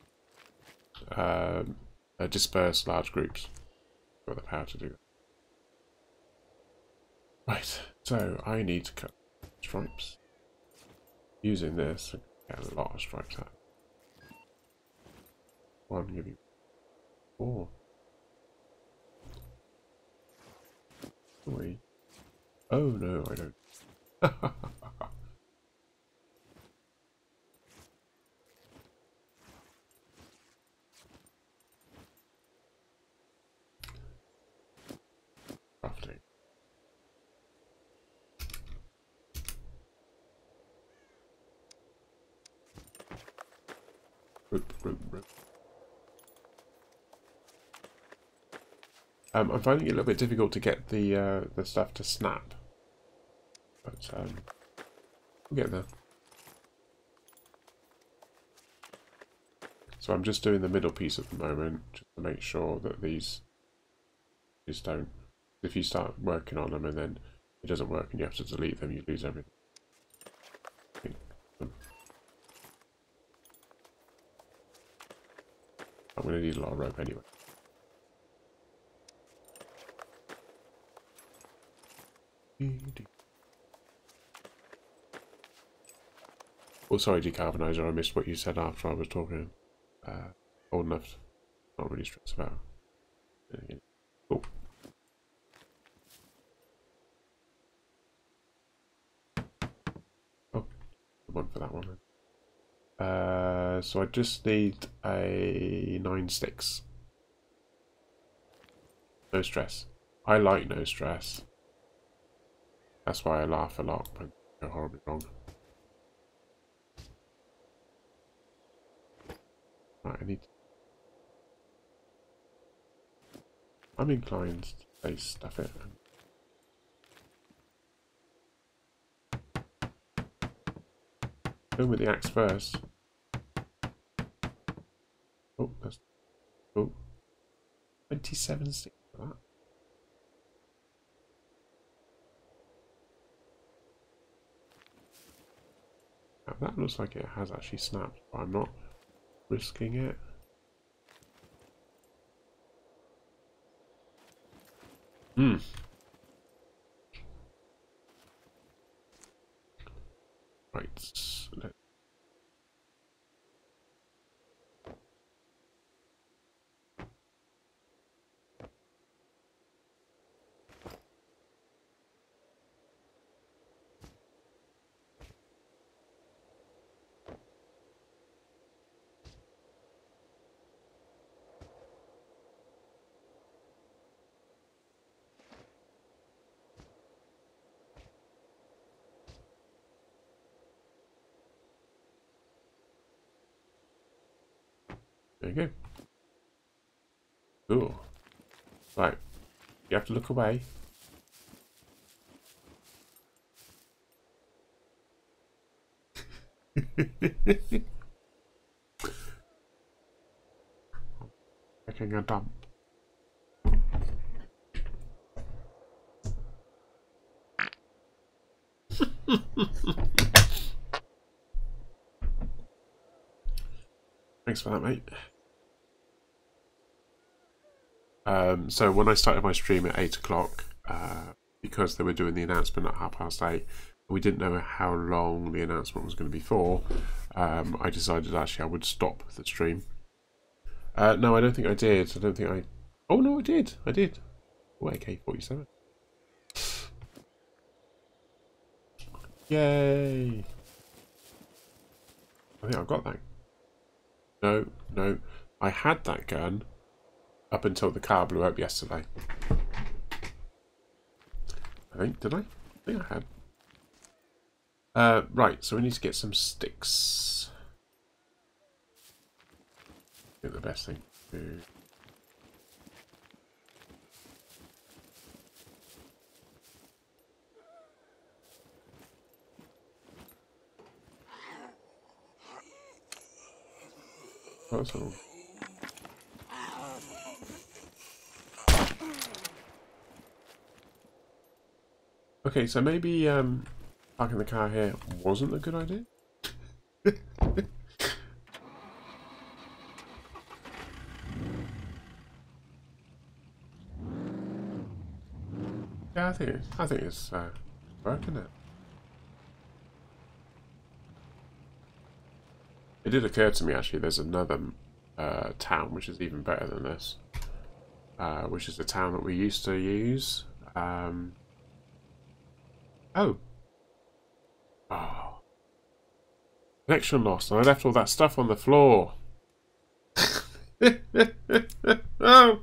disperse large groups. Got the power to do that. Right, so I need to cut stripes. Using this, I get a lot of stripes out. 1, give you 4. 3. Oh no, I don't. Crafting. Rope. I'm finding it a little bit difficult to get the stuff to snap, but we'll get there. So I'm just doing the middle piece at the moment, just to make sure that these just don't. If you start working on them and then it doesn't work and you have to delete them, you lose everything. I'm going to need a lot of rope anyway. Oh, sorry, Decarbonizer, I missed what you said after I was talking. Old enough, not really stressed about. Oh. Oh, the one for that one then. So I just need 9 sticks. No stress. I like no stress. That's why I laugh a lot when I go horribly wrong. Right, I'm inclined to say stuff it. Go with the axe first. Oh, that's 27 sticks for that. Now, that looks like it has actually snapped, but I'm not risking it. Right. There you go. Cool. Right. You have to look away. Making a dump. Thanks for that, mate. So when I started my stream at 8 o'clock, because they were doing the announcement at 8:30, we didn't know how long the announcement was going to be for. I decided actually I would stop the stream. No, I don't think I did. I don't think I... Oh, no, I did. I did. Oh, AK-47. Yay! I think I've got that. No. I had that gun up until the car blew up yesterday. I think, did I? I think I had. Right, so we need to get some sticks. I think the best thing to do... That's all. Okay, so maybe parking the car here wasn't a good idea? Yeah, I think it's working it. It did occur to me actually there's another town which is even better than this, which is the town that we used to use. Oh. Connection lost, and I left all that stuff on the floor. Oh.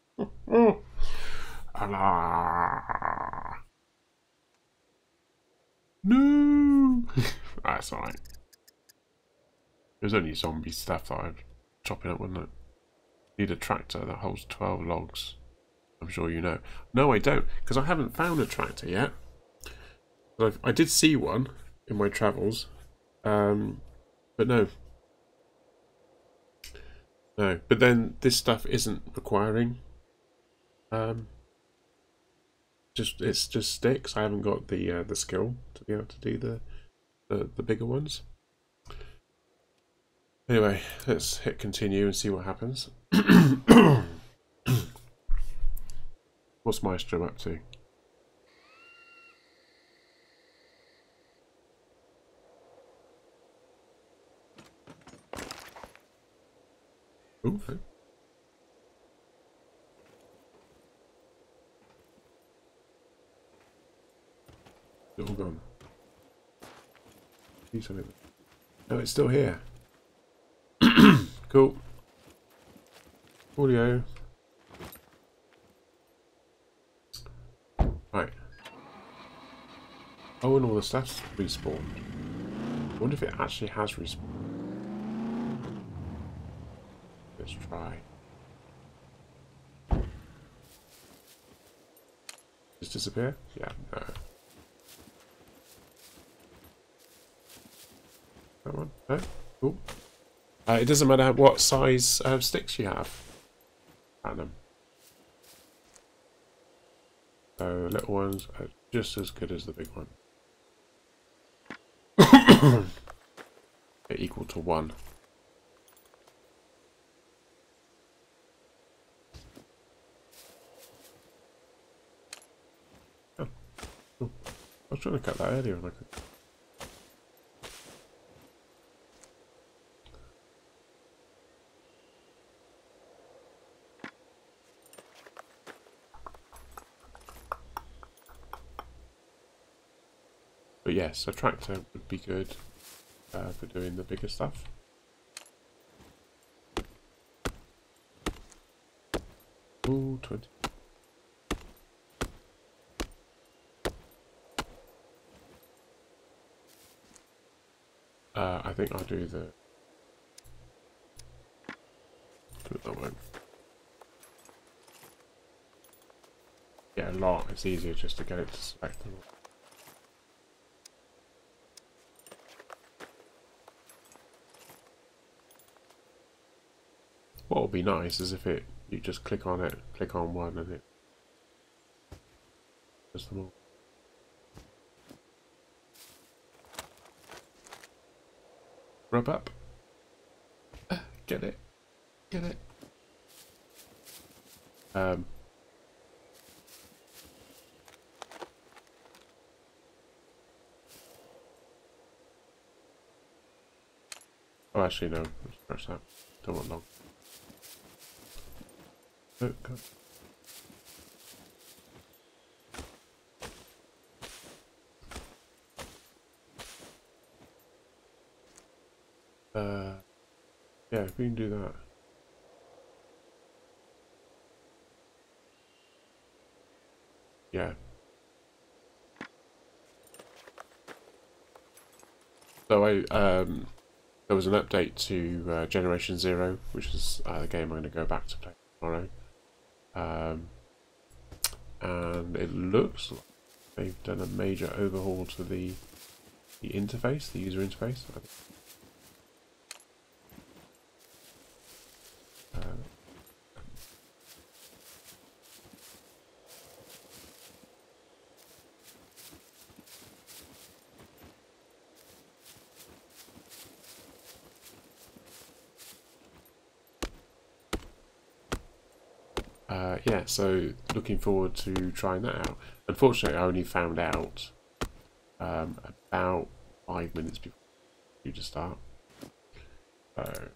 No. That's alright. It was only zombie stuff that I'm chopping up, wasn't it? Need a tractor that holds 12 logs. I'm sure you know. No, I don't, because I haven't found a tractor yet. I did see one in my travels, but no. No, but then this stuff isn't requiring. It's just sticks. I haven't got the skill to be able to do the bigger ones. Anyway, let's hit continue and see what happens. What's Maestro up to? Ooh, okay. It's all gone. No, it's still here. Cool. Audio. Right. Oh, and all the stuff's respawned. I wonder if it actually has respawned. Let's try. Just disappear? Yeah, no. That one? No? Cool. It doesn't matter what size sticks you have. Random. So the little ones are just as good as the big one. They're equal to 1. Oh, cool. I was trying to cut that earlier and I could. But yes, a tractor would be good for doing the bigger stuff. Ooh, 20. I think I'll do the... That won't. Yeah, a lot. It's easier just to get it to select them. What would be nice is if you just click on it, click on one, and it does them all. Rub up. Get it. Get it. Oh, actually, no. Let's press that. Don't want long. Oh, God. Yeah, we can do that. Yeah. So there was an update to Generation Zero, which is the game I'm going to go back to play tomorrow. And it looks like they've done a major overhaul to the interface, the user interface. Yeah, so looking forward to trying that out. Unfortunately, I only found out about 5 minutes before you to start. So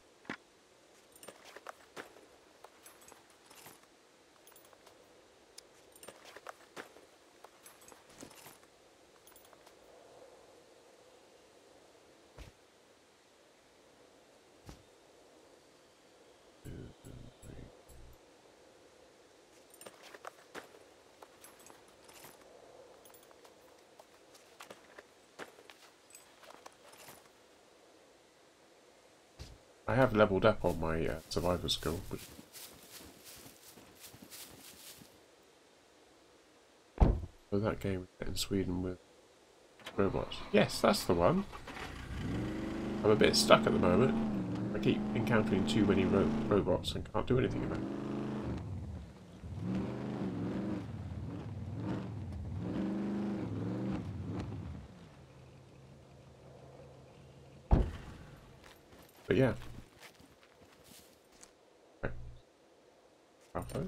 I have leveled up on my survival skill, which Oh, that game in Sweden with robots. Yes, that's the one. I'm a bit stuck at the moment. I keep encountering too many robots and can't do anything about it. But yeah. Okay. Bravo.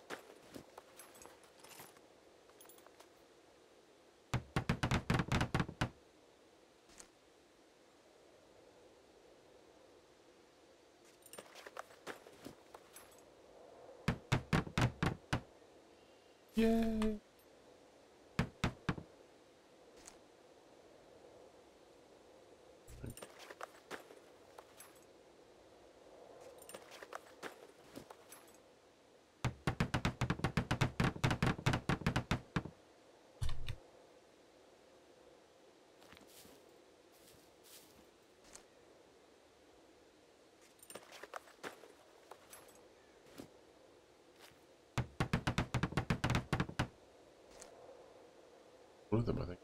Yay! One of them, I think.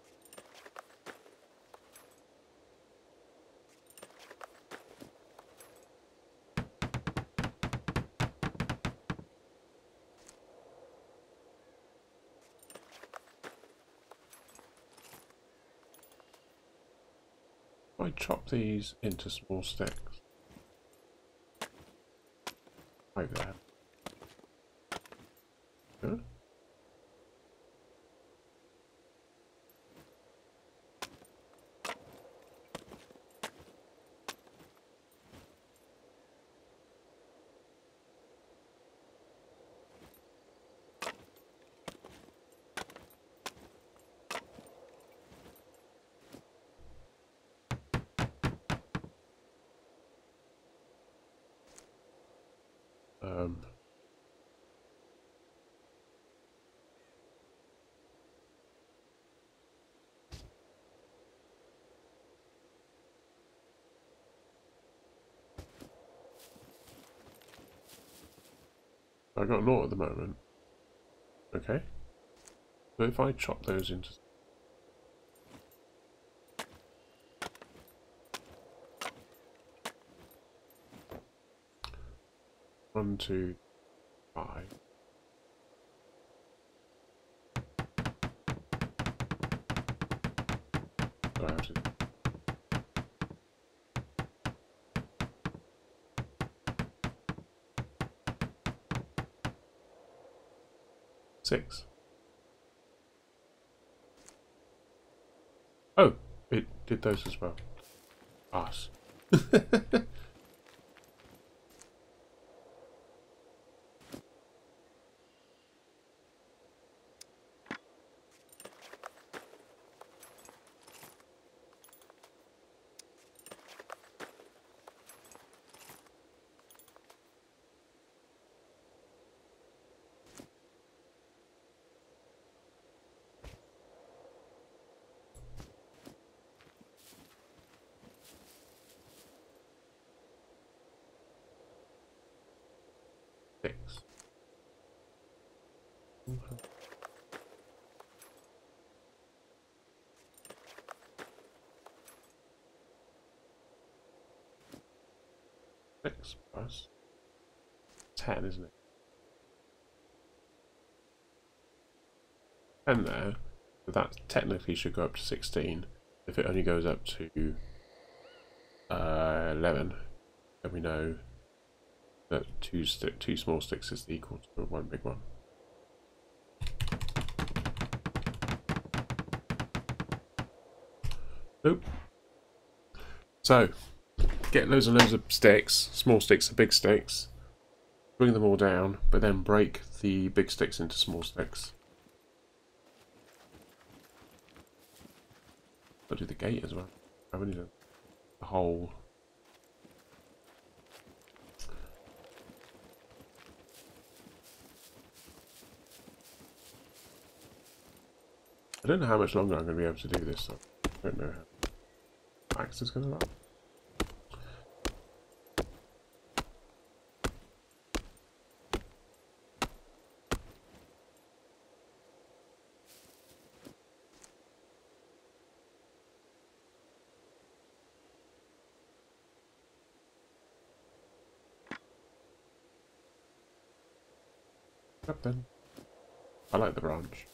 I chop these into small sticks. Right there. Huh? Um, I got naught at the moment. Okay. So if I chop those into 1, 2, 5. So I have to 6. Oh, it did those as well. Us. 6. 6 plus 10, isn't it? 10 there. So that technically should go up to 16. If it only goes up to 11, then we know that two small sticks is equal to one big one. Nope. So, get loads and loads of sticks, small sticks and big sticks, bring them all down, but then break the big sticks into small sticks. I'll do the gate as well. I really need the whole. I don't know how much longer I'm going to be able to do this. So I don't know how Max is going to last. Up then. I like the branch.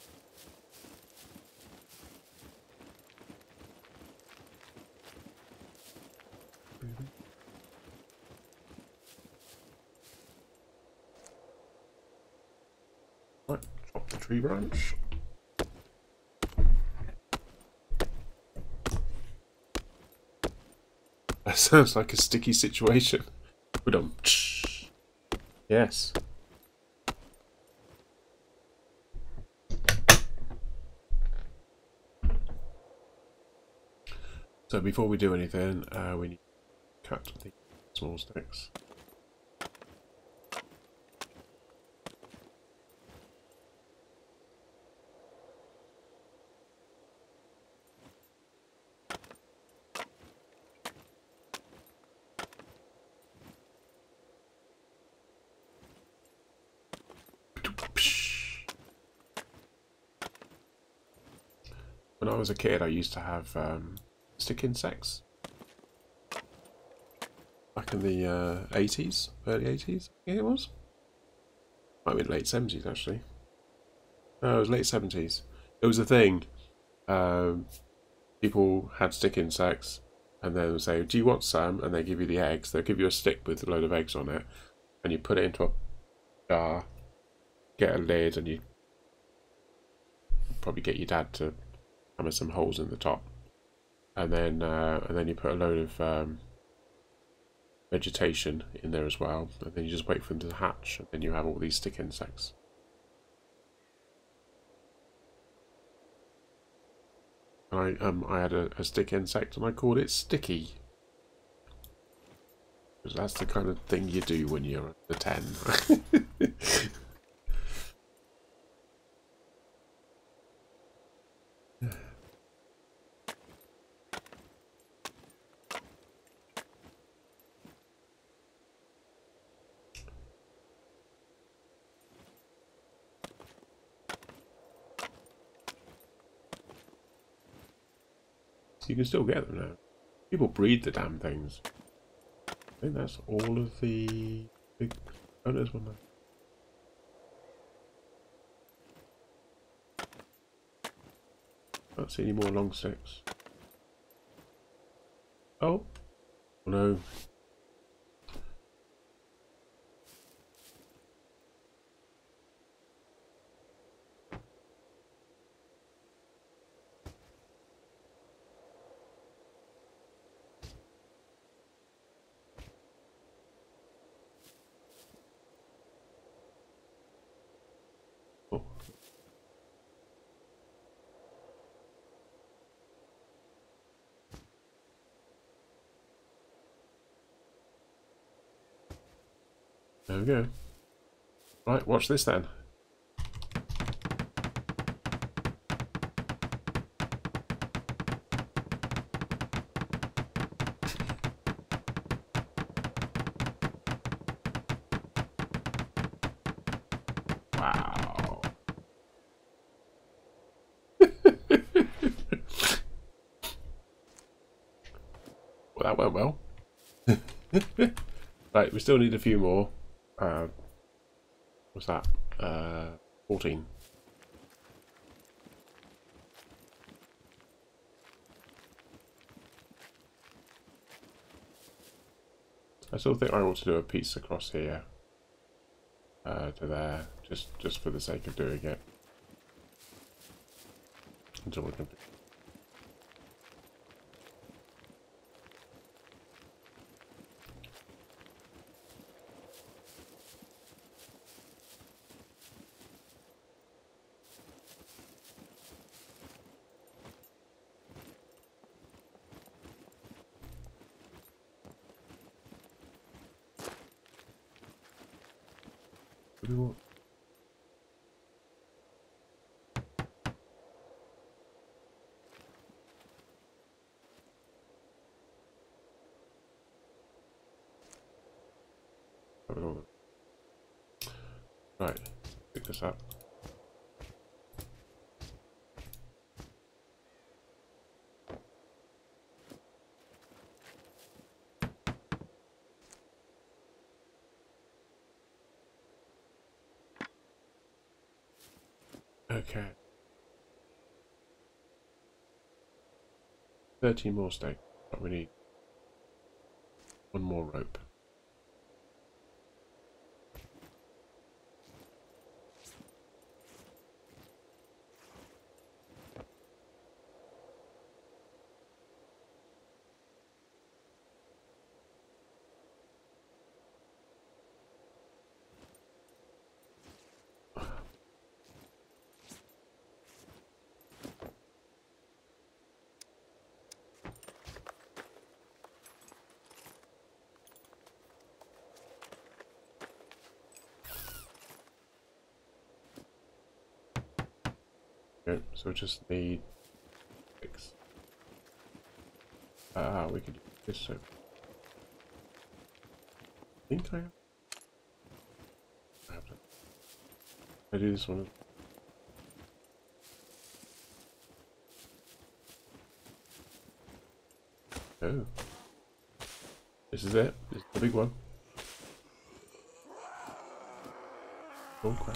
Right, chop the tree branch. That sounds like a sticky situation. Yes. So before we do anything, we need to cut the small sticks. When I was a kid, I used to have stick insects. Back in the 80s, early 80s, I think it was. Might have been late 70s, actually. No, it was late 70s. It was a thing. People had stick insects, and then would say, do you want some? And they give you the eggs. They'll give you a stick with a load of eggs on it, and you put it into a jar, get a lid, and you probably get your dad to hammer some holes in the top, and then you put a load of vegetation in there as well, and then you just wait for them to hatch, and then you have all these stick insects. I had a stick insect and I called it Sticky, because that's the kind of thing you do when you're under 10. You can still get them now. People breed the damn things. I think that's all of the big... Oh, there's one there. Can't see any more long sticks. Oh! Oh no. Oh. There we go. Right, watch this then. Wow. Well, that went well. Right, we still need a few more. What's that? 14. I still think I ought to do a piece across here to there, just for the sake of doing it. Until we can. What do you want? That was all of it. Right, pick this up. Okay. 30 more stakes, but we need one more rope. Okay, so we just need 6. We could do this. So I think I have. I have to. I do this one. Oh, this is it. This is the big one. Oh crap!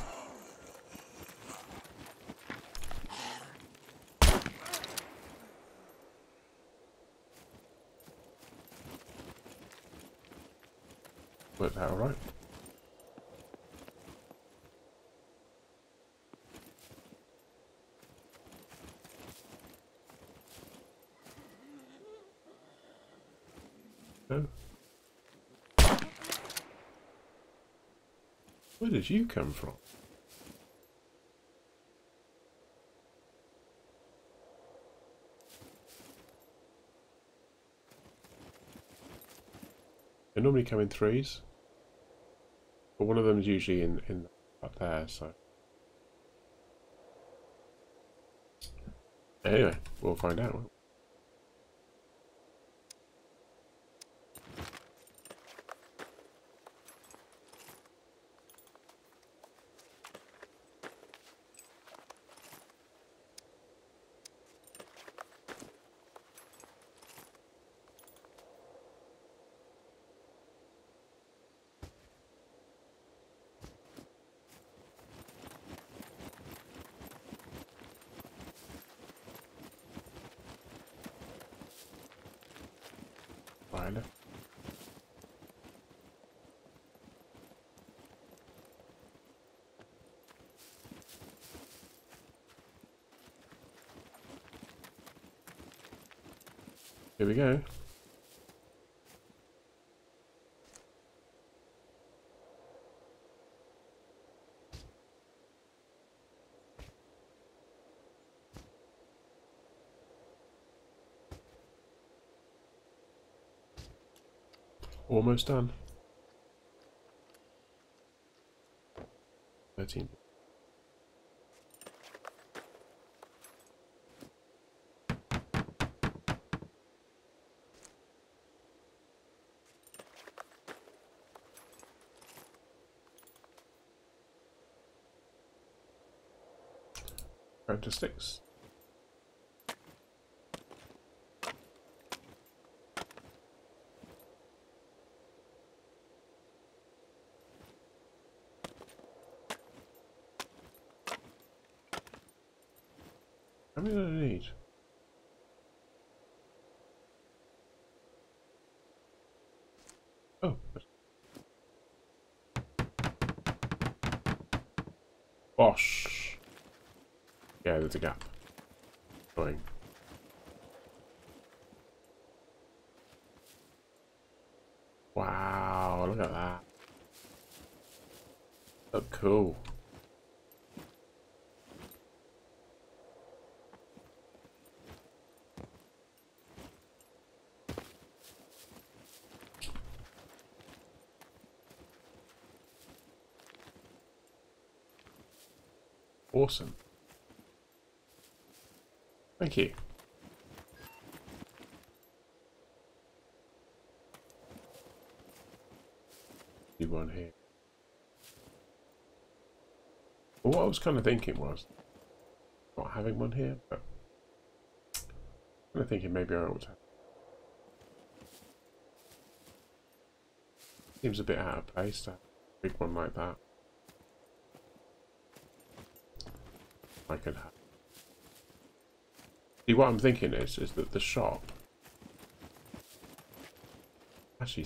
Worked out all right. Oh. Where did you come from? They normally come in 3s, but one of them is usually in up there. So anyway, we'll find out. Won't we? Violet. Here we go. Almost done. 13. Round to 6. How many do I need? Oh. Bosh. Yeah, there's a gap. Going. Wow, look at that. Look cool. Awesome. Thank you. Need one here. Well, what I was kind of thinking was not having one here, but I'm kind of thinking maybe I ought to. Seems a bit out of place to have a big one like that. I could have. See, what I'm thinking is that the shop actually.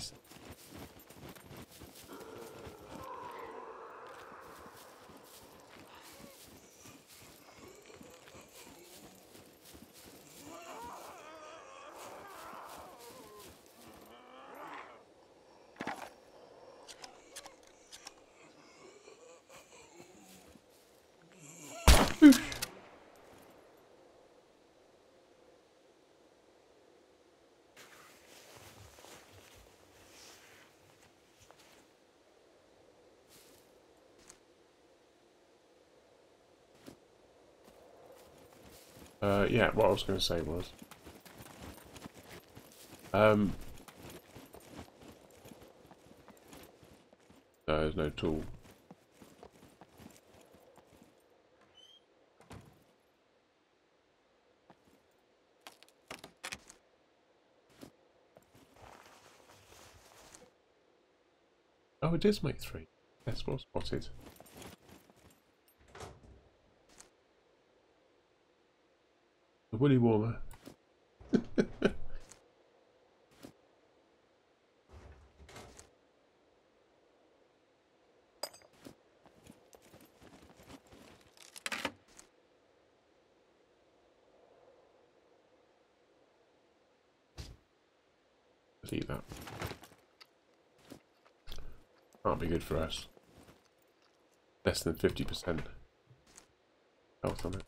Yeah, what I was going to say was, there's no tool. Oh, it does make 3. Yes, well spotted. The woolly warmer. Let's eat that. Can't be good for us. Less than 50% health on it.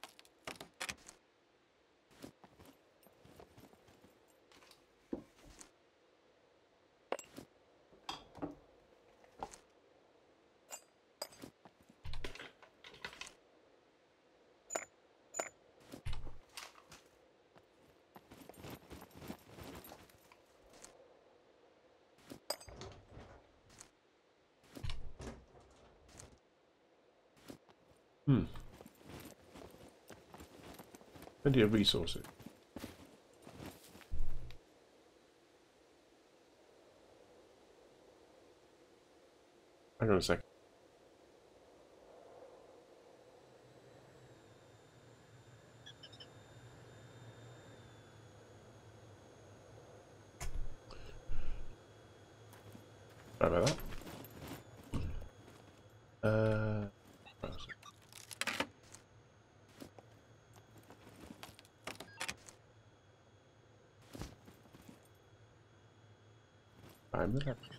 Plenty of resources. Hang on a second. Sorry about that. I'm the left.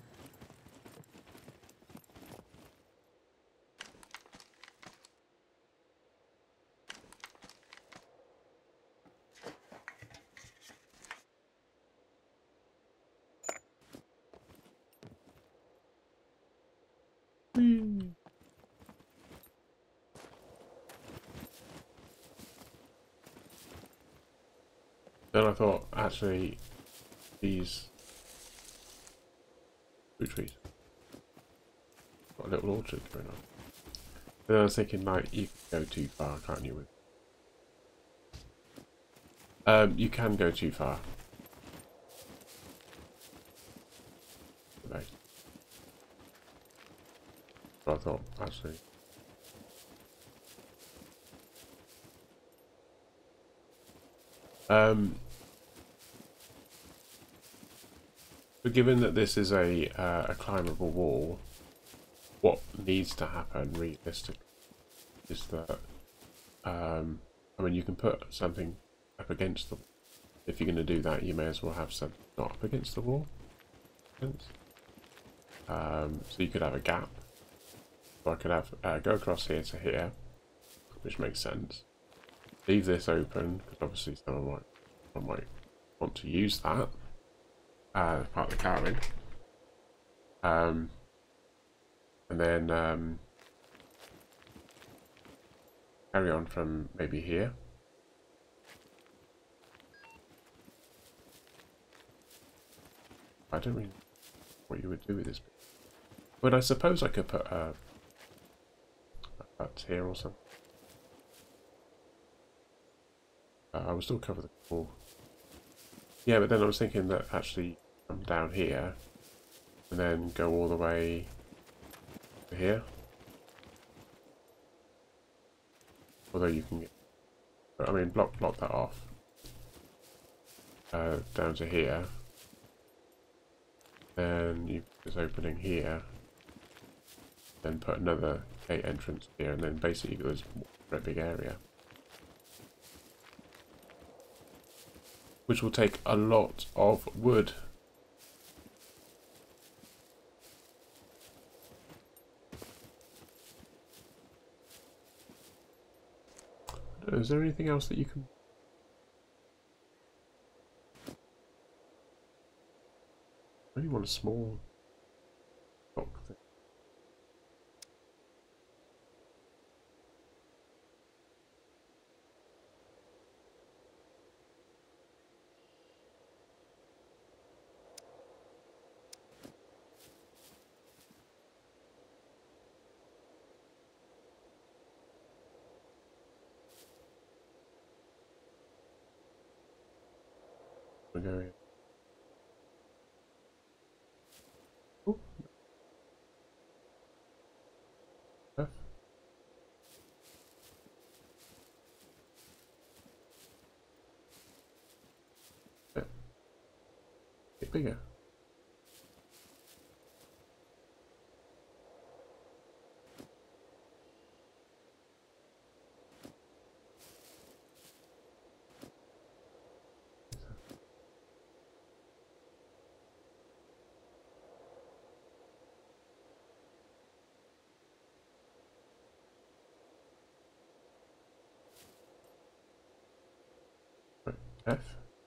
Then I thought, actually, these fruit trees got a little orchard going on. Then I was thinking, like, you can go too far, can't you? You can go too far. Right. So I thought, actually. But given that this is a climbable wall, what needs to happen realistically is that I mean, you can put something up against the wall. If you're going to do that, you may as well have something not up against the wall. So you could have a gap. So I could have go across here to here, which makes sense. Leave this open because obviously someone might want to use that as part of the carving. And then carry on from maybe here. I don't really know what you would do with this bit. But I suppose I could put a hut here or something. I will still cover the wall. Yeah, but then I was thinking that actually come down here and then go all the way to here. Although you can get, I mean, block that off down to here. Then you put this opening here. Then put another gate entrance here, and then basically there's a very big area, which will take a lot of wood. Is there anything else that you can... I only want a small block thing. We're going... Oh. F. Yeah. Get bigger. F.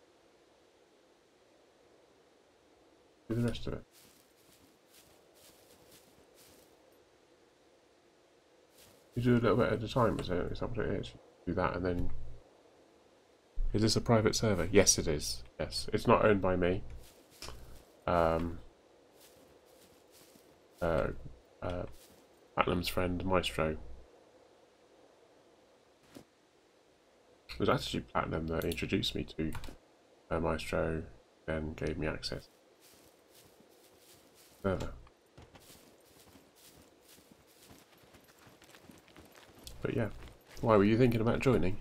Do the rest of it. You do a little bit at a time, is that what it is? Do that and then... Is this a private server? Yes, it is. Yes. It's not owned by me. Platinum's friend, Maestro. It was actually Platinum that introduced me to Maestro, then gave me access. Server. But yeah, why were you thinking about joining?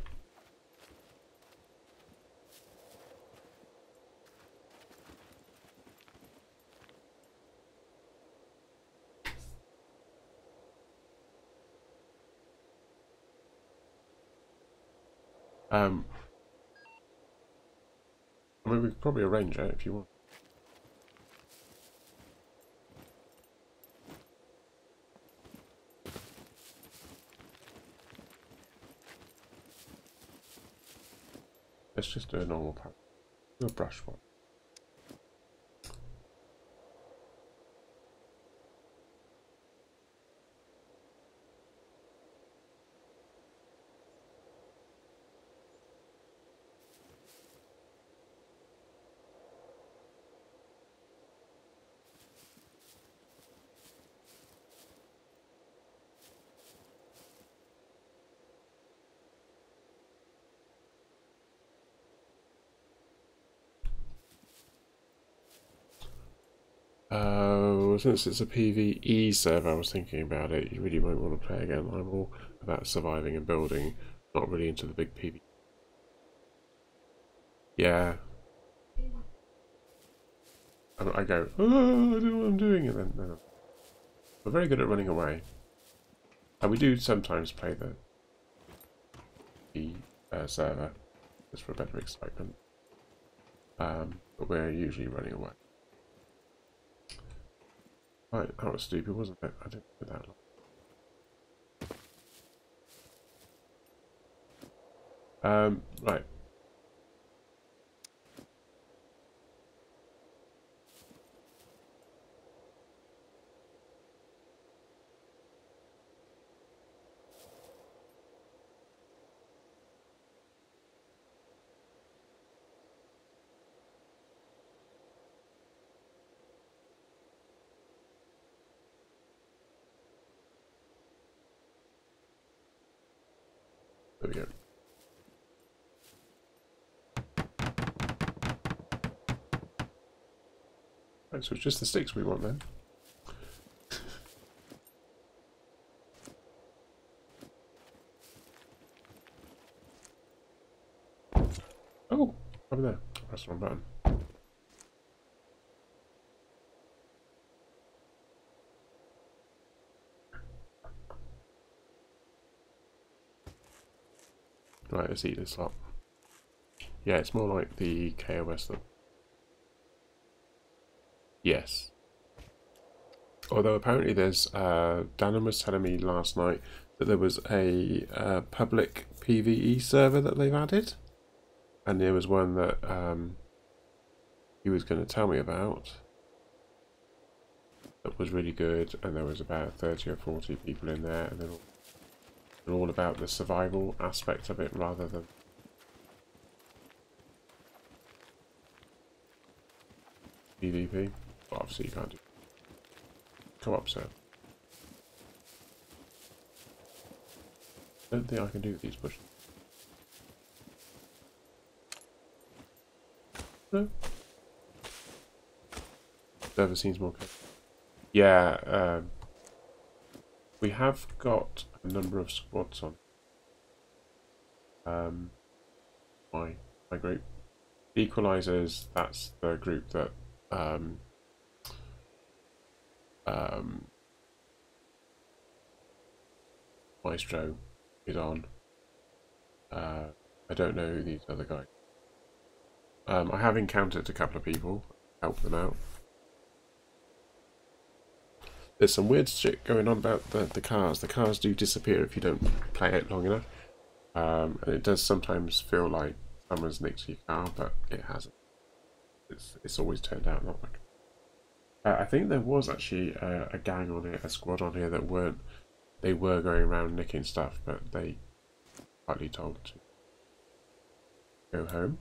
I mean, we could probably arrange it if you want. Let's just do a normal pattern. Do a brush one. Since it's a PvE server, I was thinking about it. You really won't want to play again. I'm all about surviving and building, not really into the big PvE. Yeah. I go, oh, I don't know what I'm doing, and then we're very good at running away. And we do sometimes play the server just for a bit of excitement, but we're usually running away. Right, that was stupid, wasn't it? I didn't do that long. Right. There we go. Right, so it's just the sticks we want then. Oh, over there. Press the wrong button. Right, let's eat this lot. Yeah, it's more like the KOS than... Yes. Although apparently there's... Dannon was telling me last night that there was a public PvE server that they've added. And there was one that he was going to tell me about. That was really good. And there was about 30 or 40 people in there. And they're all about the survival aspect of it rather than... PvP. But obviously you can't do co-op, so I don't think I can do these pushes. No. Server seems more good. Yeah, we have got a number of squads on. My group. Equalizers, that's the group that Maestro is on. I don't know who these other guys. I have encountered a couple of people, helped them out. There's some weird shit going on about the cars. The cars do disappear if you don't play it long enough. And it does sometimes feel like someone's nicked your car, but it hasn't. It's always turned out not like. I think there was actually a gang on here, a squad on here that weren't. They were going around nicking stuff, but they partly told to go home.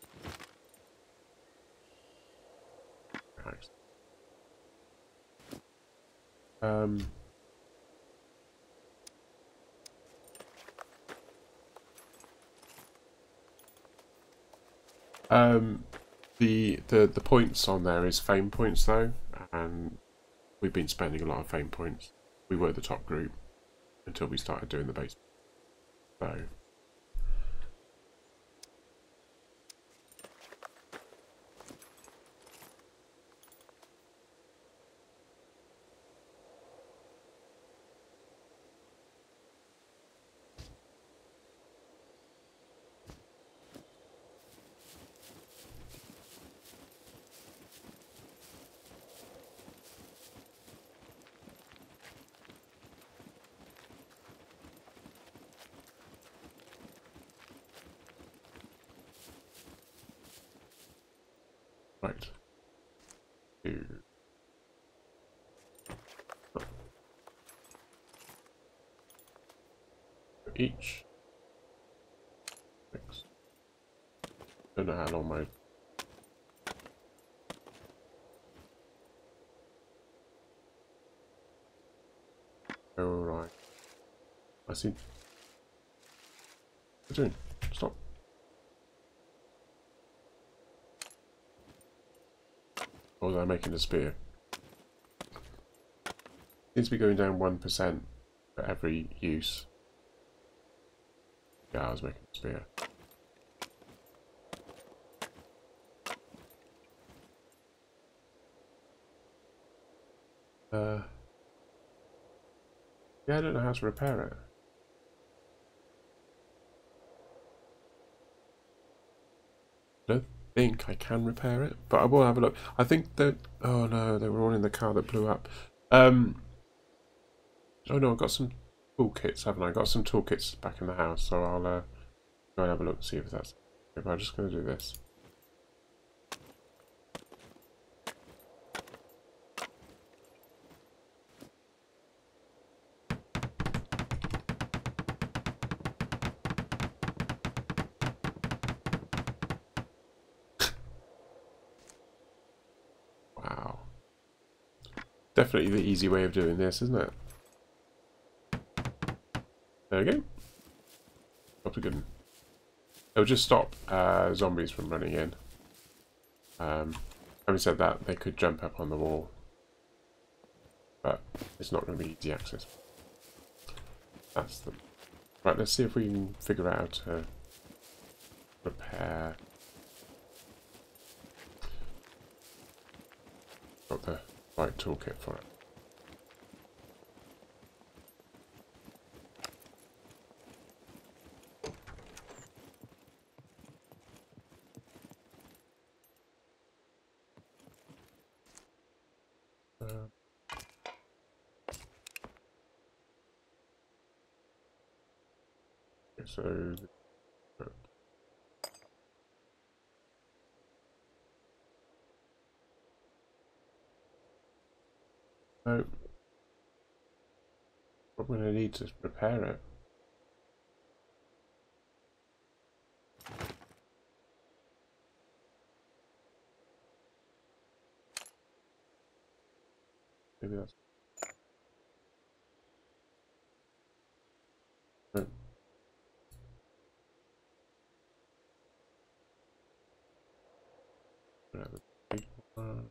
The points on there is fame points though, and we've been spending a lot of fame points. We were the top group until we started doing the base. So right. Each. Thanks. Don't know how long my. Alright. I see. What are you doing? Stop. Or was I making a spear? Seems to be going down 1% for every use. Yeah, I was making a spear. Yeah, I don't know how to repair it. I don't think I can repair it, but I will have a look. I think that... Oh no, they were all in the car that blew up. Oh no, I've got some toolkits, haven't I? Got some toolkits back in the house, so I'll go and have a look and see if that's... If I'm just going to do this. Wow. Definitely the easy way of doing this, isn't it? There we go. That's a good one. It'll just stop zombies from running in. Having said that, they could jump up on the wall. But it's not going to be easy access. That's the... Right, let's see if we can figure out how to repair right toolkit for it. So no, I'm going to need to repair it. Maybe that's no. The big one.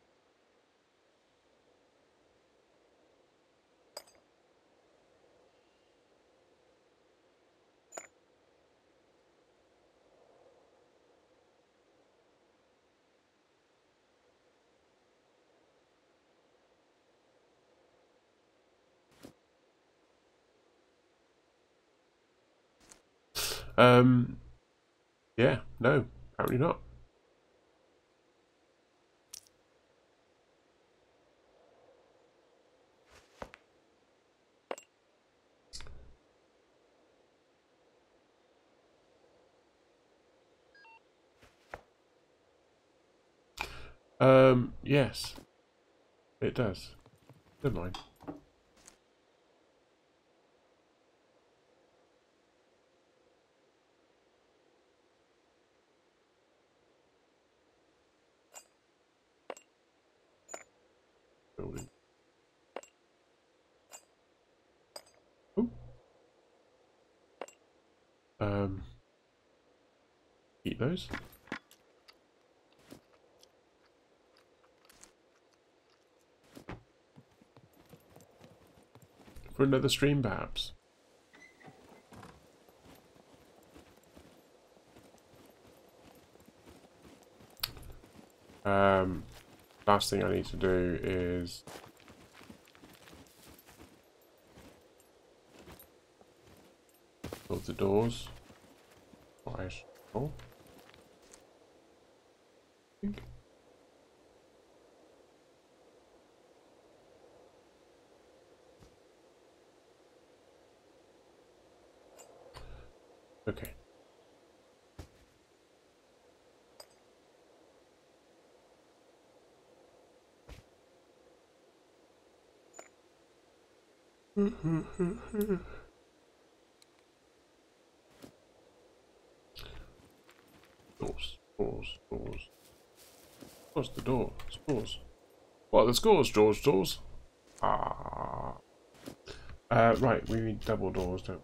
Yeah, no, apparently not. Yes, it does. Never mind. Building. Ooh. Eat those. For another stream, perhaps. Last thing I need to do is build the doors. Quite sure. I think. Okay. Doors, doors, doors. What's the door? Scores. What are the scores, George? Doors? Ah. Right, we need double doors, don't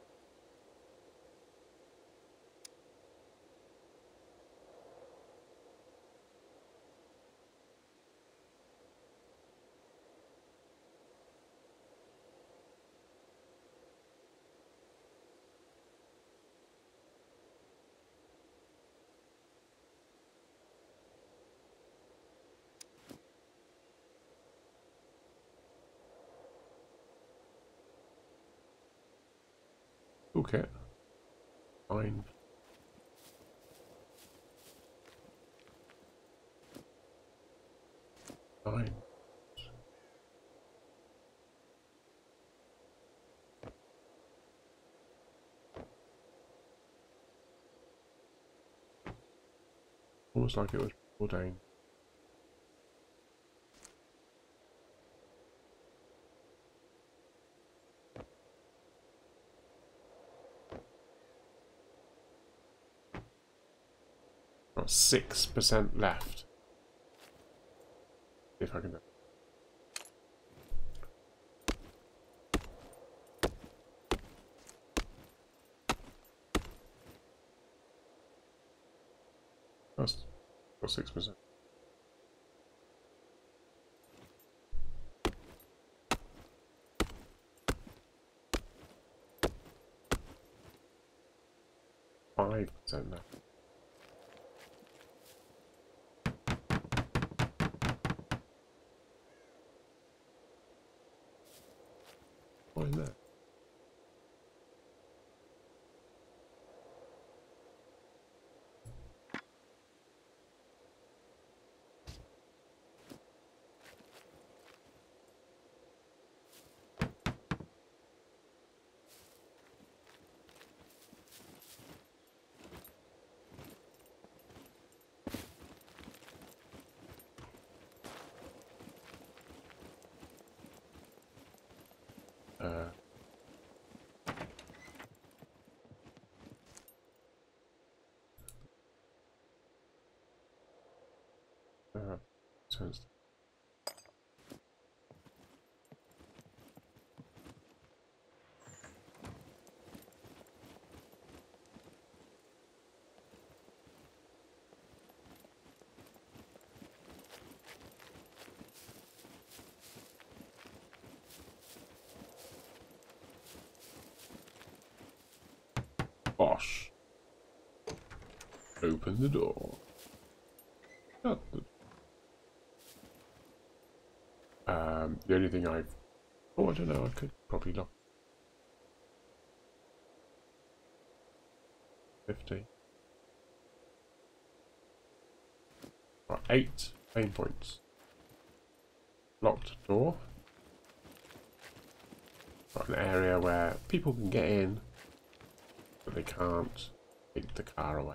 we? Toolkit. Fine. Fine. Almost like it was ordained. Got 6% left. See if I can. That's got 6%. %5 left. Turns. Bosh. Open the door. Shut the The only thing I've... Oh, I don't know, I could probably lock 50. Right, 8 pain points. Locked door. Got an area where people can get in, but they can't take the car away.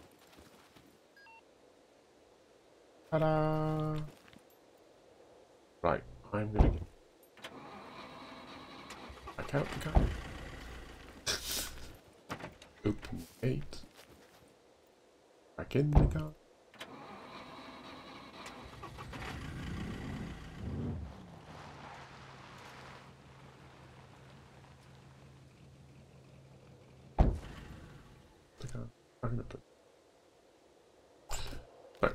Ta-da! Right, I'm gonna get back out the car. Open the gate. Back in the car. The car. I'm gonna put. Right.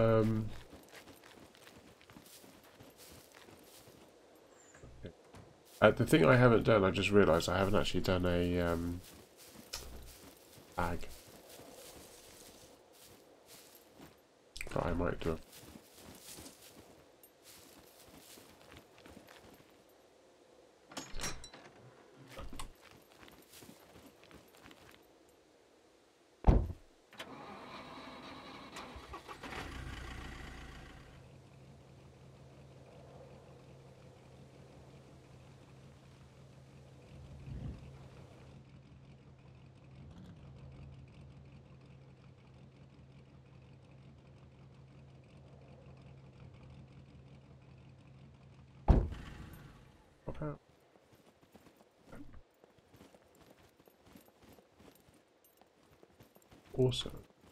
The thing I haven't done, I just realised I haven't actually done a bag. But I might do. Out. Awesome.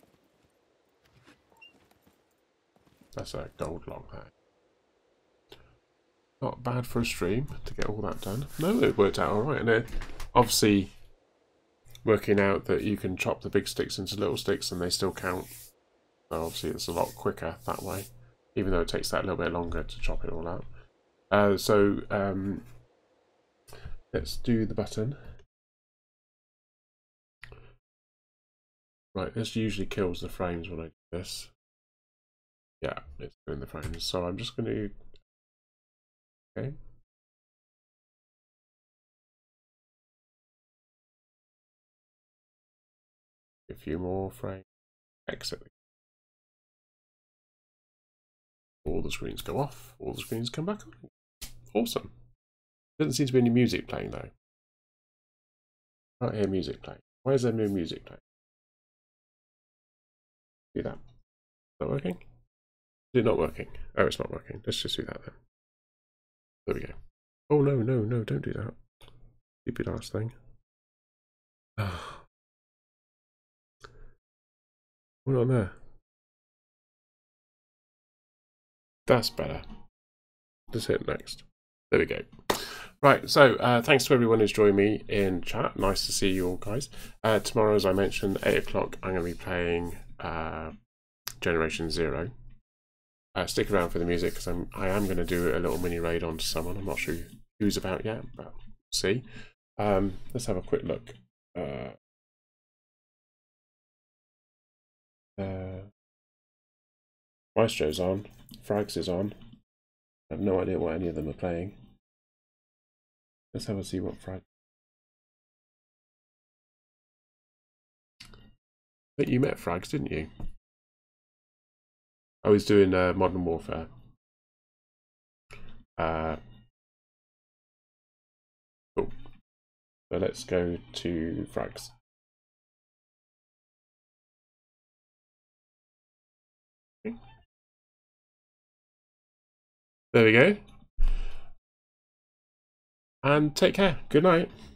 That's a gold log there. Not bad for a stream to get all that done. No, it worked out alright. And it, obviously, working out that you can chop the big sticks into little sticks and they still count. So obviously, it's a lot quicker that way, even though it takes that little bit longer to chop it all out. Let's do the button. Right, this usually kills the frames when I do this. Yeah, it's doing the frames. So I'm just going to... Okay. A few more frames. Exit. All the screens go off. All the screens come back on. Awesome. Doesn't seem to be any music playing though. Can't hear music playing. Why is there no music playing? Do that. Not working? Is it not working? Oh, it's not working. Let's just do that then. There we go. Oh no, no, no, don't do that. Stupid ass thing. What on there? That's better. Just hit next. There we go. Right, so thanks to everyone who's joined me in chat. Nice to see you all, guys. Tomorrow, as I mentioned, 8 o'clock, I'm going to be playing Generation Zero. Stick around for the music because I am going to do a little mini raid onto someone. I'm not sure who's about yet, but we'll see. Let's have a quick look. Maestro's on. Frags is on. I have no idea what any of them are playing. Let's have a see what Frag. But you met Frags, didn't you? Oh, he's doing Modern Warfare. Cool. So let's go to Frags. There we go. and take care. Good night.